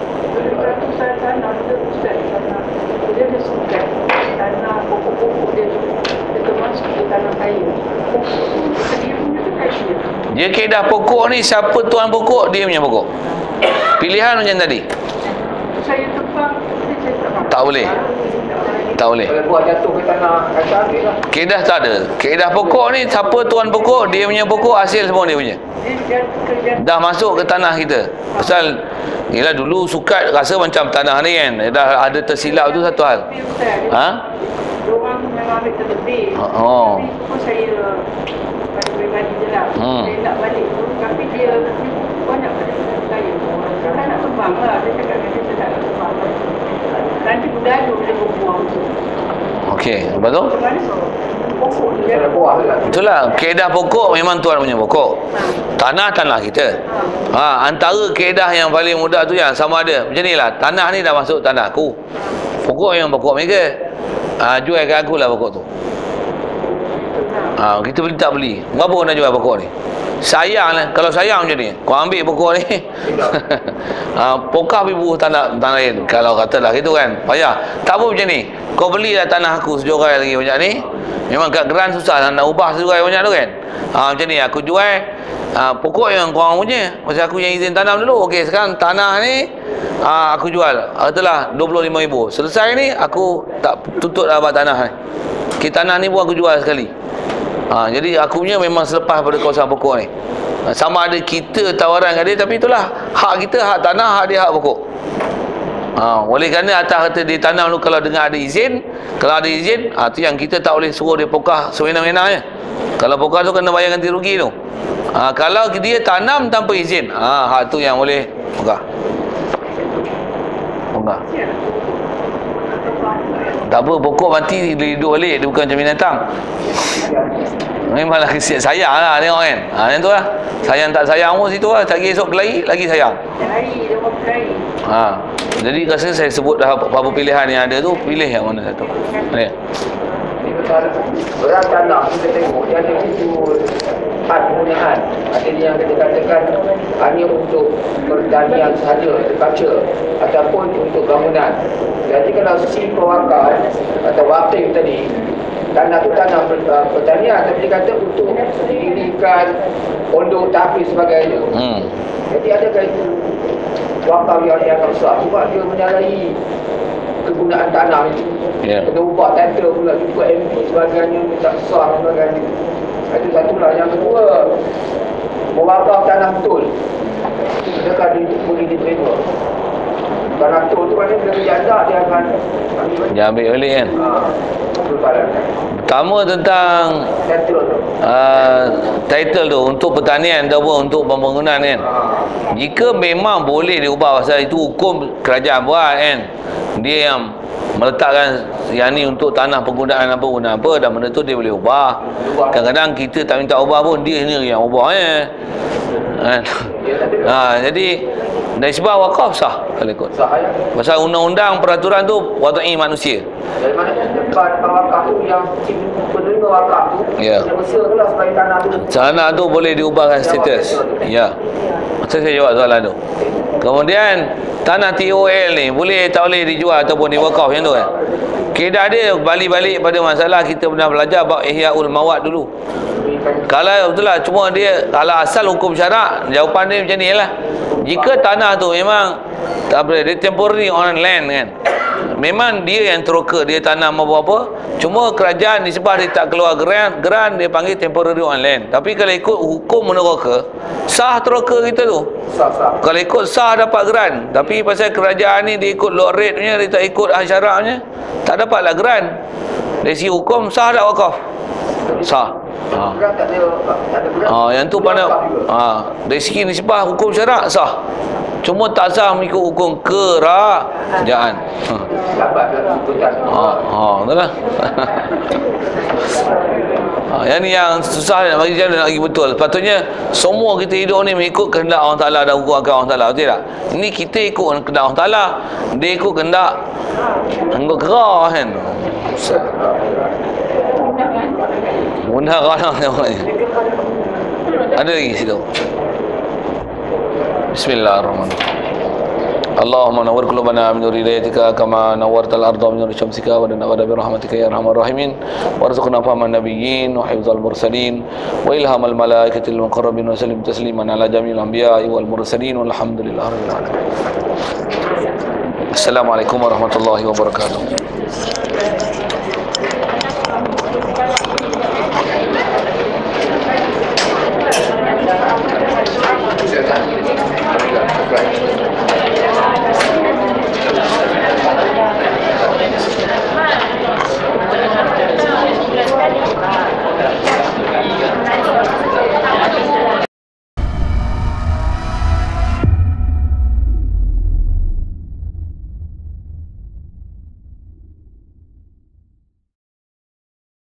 Dia ada sukat tanah pokok-pokok dia termasuk ke tanah kaya. Dia punya tu kaya. Dia kaedah pokok ni, siapa tuan pokok, dia punya pokok. Pilihan macam tadi. Saya tebang, saya Tak boleh. Tak boleh. Kalau buah jatuh ke tanah kacang dia lah. Kaedah tak ada. Kaedah pokok ni, siapa tuan pokok, dia punya pokok, hasil semua dia punya. Dah masuk ke tanah kita. Pasal yelah dulu sukat rasa macam tanah ni kan, dah ada tersilap tu satu hal. Diorang memang ambil terlebih. Oh. Tapi pun saya pada pribadi je lah. Saya nak balik tu. Tapi dia banyak pada saya. Saya nak tebang lah. Dia cakap dengan dia tak nak tebang. Nanti bergaduh bila berbuang tu. Okey, lepas tu? Macam mana tu? Pokok tu. Ada buah tu lah. Itulah, kaedah pokok memang tuan punya pokok. Tanah kita. Antara kaedah yang paling mudah tu yang sama ada. Macam ni lah, tanah ni dah masuk tanah aku. Pokok yang pokok mereka. Jual kat aku lah pokok tu. Kita beli tak beli. Berapa kau nak jual pokok ni? Sayang lah. Kalau sayang macam ni, kau ambil pokok ni. Pokah pergi buruh tanah lain. Kalau katalah gitu kan, payah. Tak apa macam ni, kau belilah tanah aku sejorai lagi banyak ni. Memang kat geran susah nak ubah sejorai banyak tu kan. Macam ni aku jual pokok yang korang punya. Masa aku yang izin tanam dulu. Okey, sekarang tanah ni aku jual. Katalah 25,000. Selesai ni aku tak tutup dah abang tanah ni. Tanah ni pun aku jual sekali. Jadi aku punya memang selepas pada kawasan pokok ni. Sama ada kita tawaran kat dia, tapi itulah hak kita, hak tanah, hak dia, hak pokok. Oleh kerana atas kata dia tanam tu kalau dengar ada izin. Kalau ada izin, tu yang kita tak boleh suruh dia pokah sewenang-wenangnya. Kalau pokah tu kena bayar ganti rugi tu. Kalau dia tanam tanpa izin, hak tu yang boleh pokah. Pokah. Tak apa, pokok mati dia hidup balik, dia bukan macam binatang. Memanglah kesian, sayang lah tengok kan. Yang tu lah, sayang tak sayang pun situ lah. Tak kira esok berlari lagi sayang. Berlari, dia mau berlari. Jadi rasa saya sebut dah apa pilihan yang ada tu, pilih yang mana satu. Boleh? Orang tanah kita tengok dia ada had penggunaan. Ada yang kita katakan hanya untuk pertanian sahaja, terbaca, ataupun untuk bangunan. Jadi kalau si pewakaf atau wakil tadi, tanah tu tanah pertanian, tapi dia kata untuk didirikan pondok tahfiz sebagainya. Jadi adakah itu wakaf yang besar sebab dia menyalahi kegunaan tanah itu. Kena ubah title pula, jumpa MP sebagainya, tak sah dan sebagainya. Itu satulah. Yang kedua, mewakaf tanah betul. Adakah dia boleh diterima? Tanah betul tu maknanya bila janda dia akan dia ambil balik kan. Pertama tentang title tu untuk pertanian ataupun untuk pembangunan kan. Jika memang boleh diubah, pasal itu hukum kerajaan buat kan. Dia yang meletakkan yang ni untuk tanah penggunaan apa dan benda tu dia boleh ubah. Kadang-kadang kita tak minta ubah pun dia sendiri yang ubah jadi dari sebab wakaf sah kalau ikut. Pasal undang-undang peraturan tu wadai manusia. Dari mana tempat wakaf tu yang penerima wakaf tu dia bersedia sebagai tanah tu boleh diubahkan status. Ya. Saya jawab soalan tu. Kemudian tanah TOL ni boleh tak boleh dijual ataupun diwakaf macam tu kan. Kaedah dia balik pada masalah kita pernah belajar bab Ihyaul Mawad dulu. Kalau betul lah, cuma dia kalau asal hukum syarak, jawapan dia macam ni lah. Jika tanah tu memang tak boleh, dia temporary on land kan, memang dia yang teroka, dia tanam apa-apa, cuma kerajaan disebab dia tak keluar geran dia panggil temporary on land. Tapi kalau ikut hukum meneroka, sah teroka kita tu. Sah. Kalau ikut sah dapat geran, tapi pasal kerajaan ni dia ikut low rate punya, dia tak ikut syaraknya, tak dapatlah geran. Dari segi hukum sah tak wakaf? Sah. Berat tak ada berat. Yang tu pandai. Dari segi nisbah hukum syarak sah. Cuma tak sah mengikut hukum kerajaan. Lambat dalam tuntutan. Itulah. Yang ni yang susah nak bagi jalan lagi betul. Patutnya semua kita hidup ni mengikut kehendak Allah Ta'ala dan hukum agama Allah Ta'ala. Betul tak? Ini kita ikut kehendak Allah Ta'ala, dia ikut kehendak anggap gerah kan. Mudah kan namanya. Ada lagi situ. Bismillahirrahmanirrahim. Allahumma nawwir qulubana min nuri hidayatika kama nawwartal arda min nuri syamsika wa nawwir bi rahmatika ya arhamar rahimin warzuqna fahman nabiyyin wa hifdzal mursalin wa ilhamal malaikatil muqarrabin wa sallim tasliman ala jami'il anbiya'i wal mursalin walhamdulillahi rabbil alamin. Assalamualaikum warahmatullahi wabarakatuh.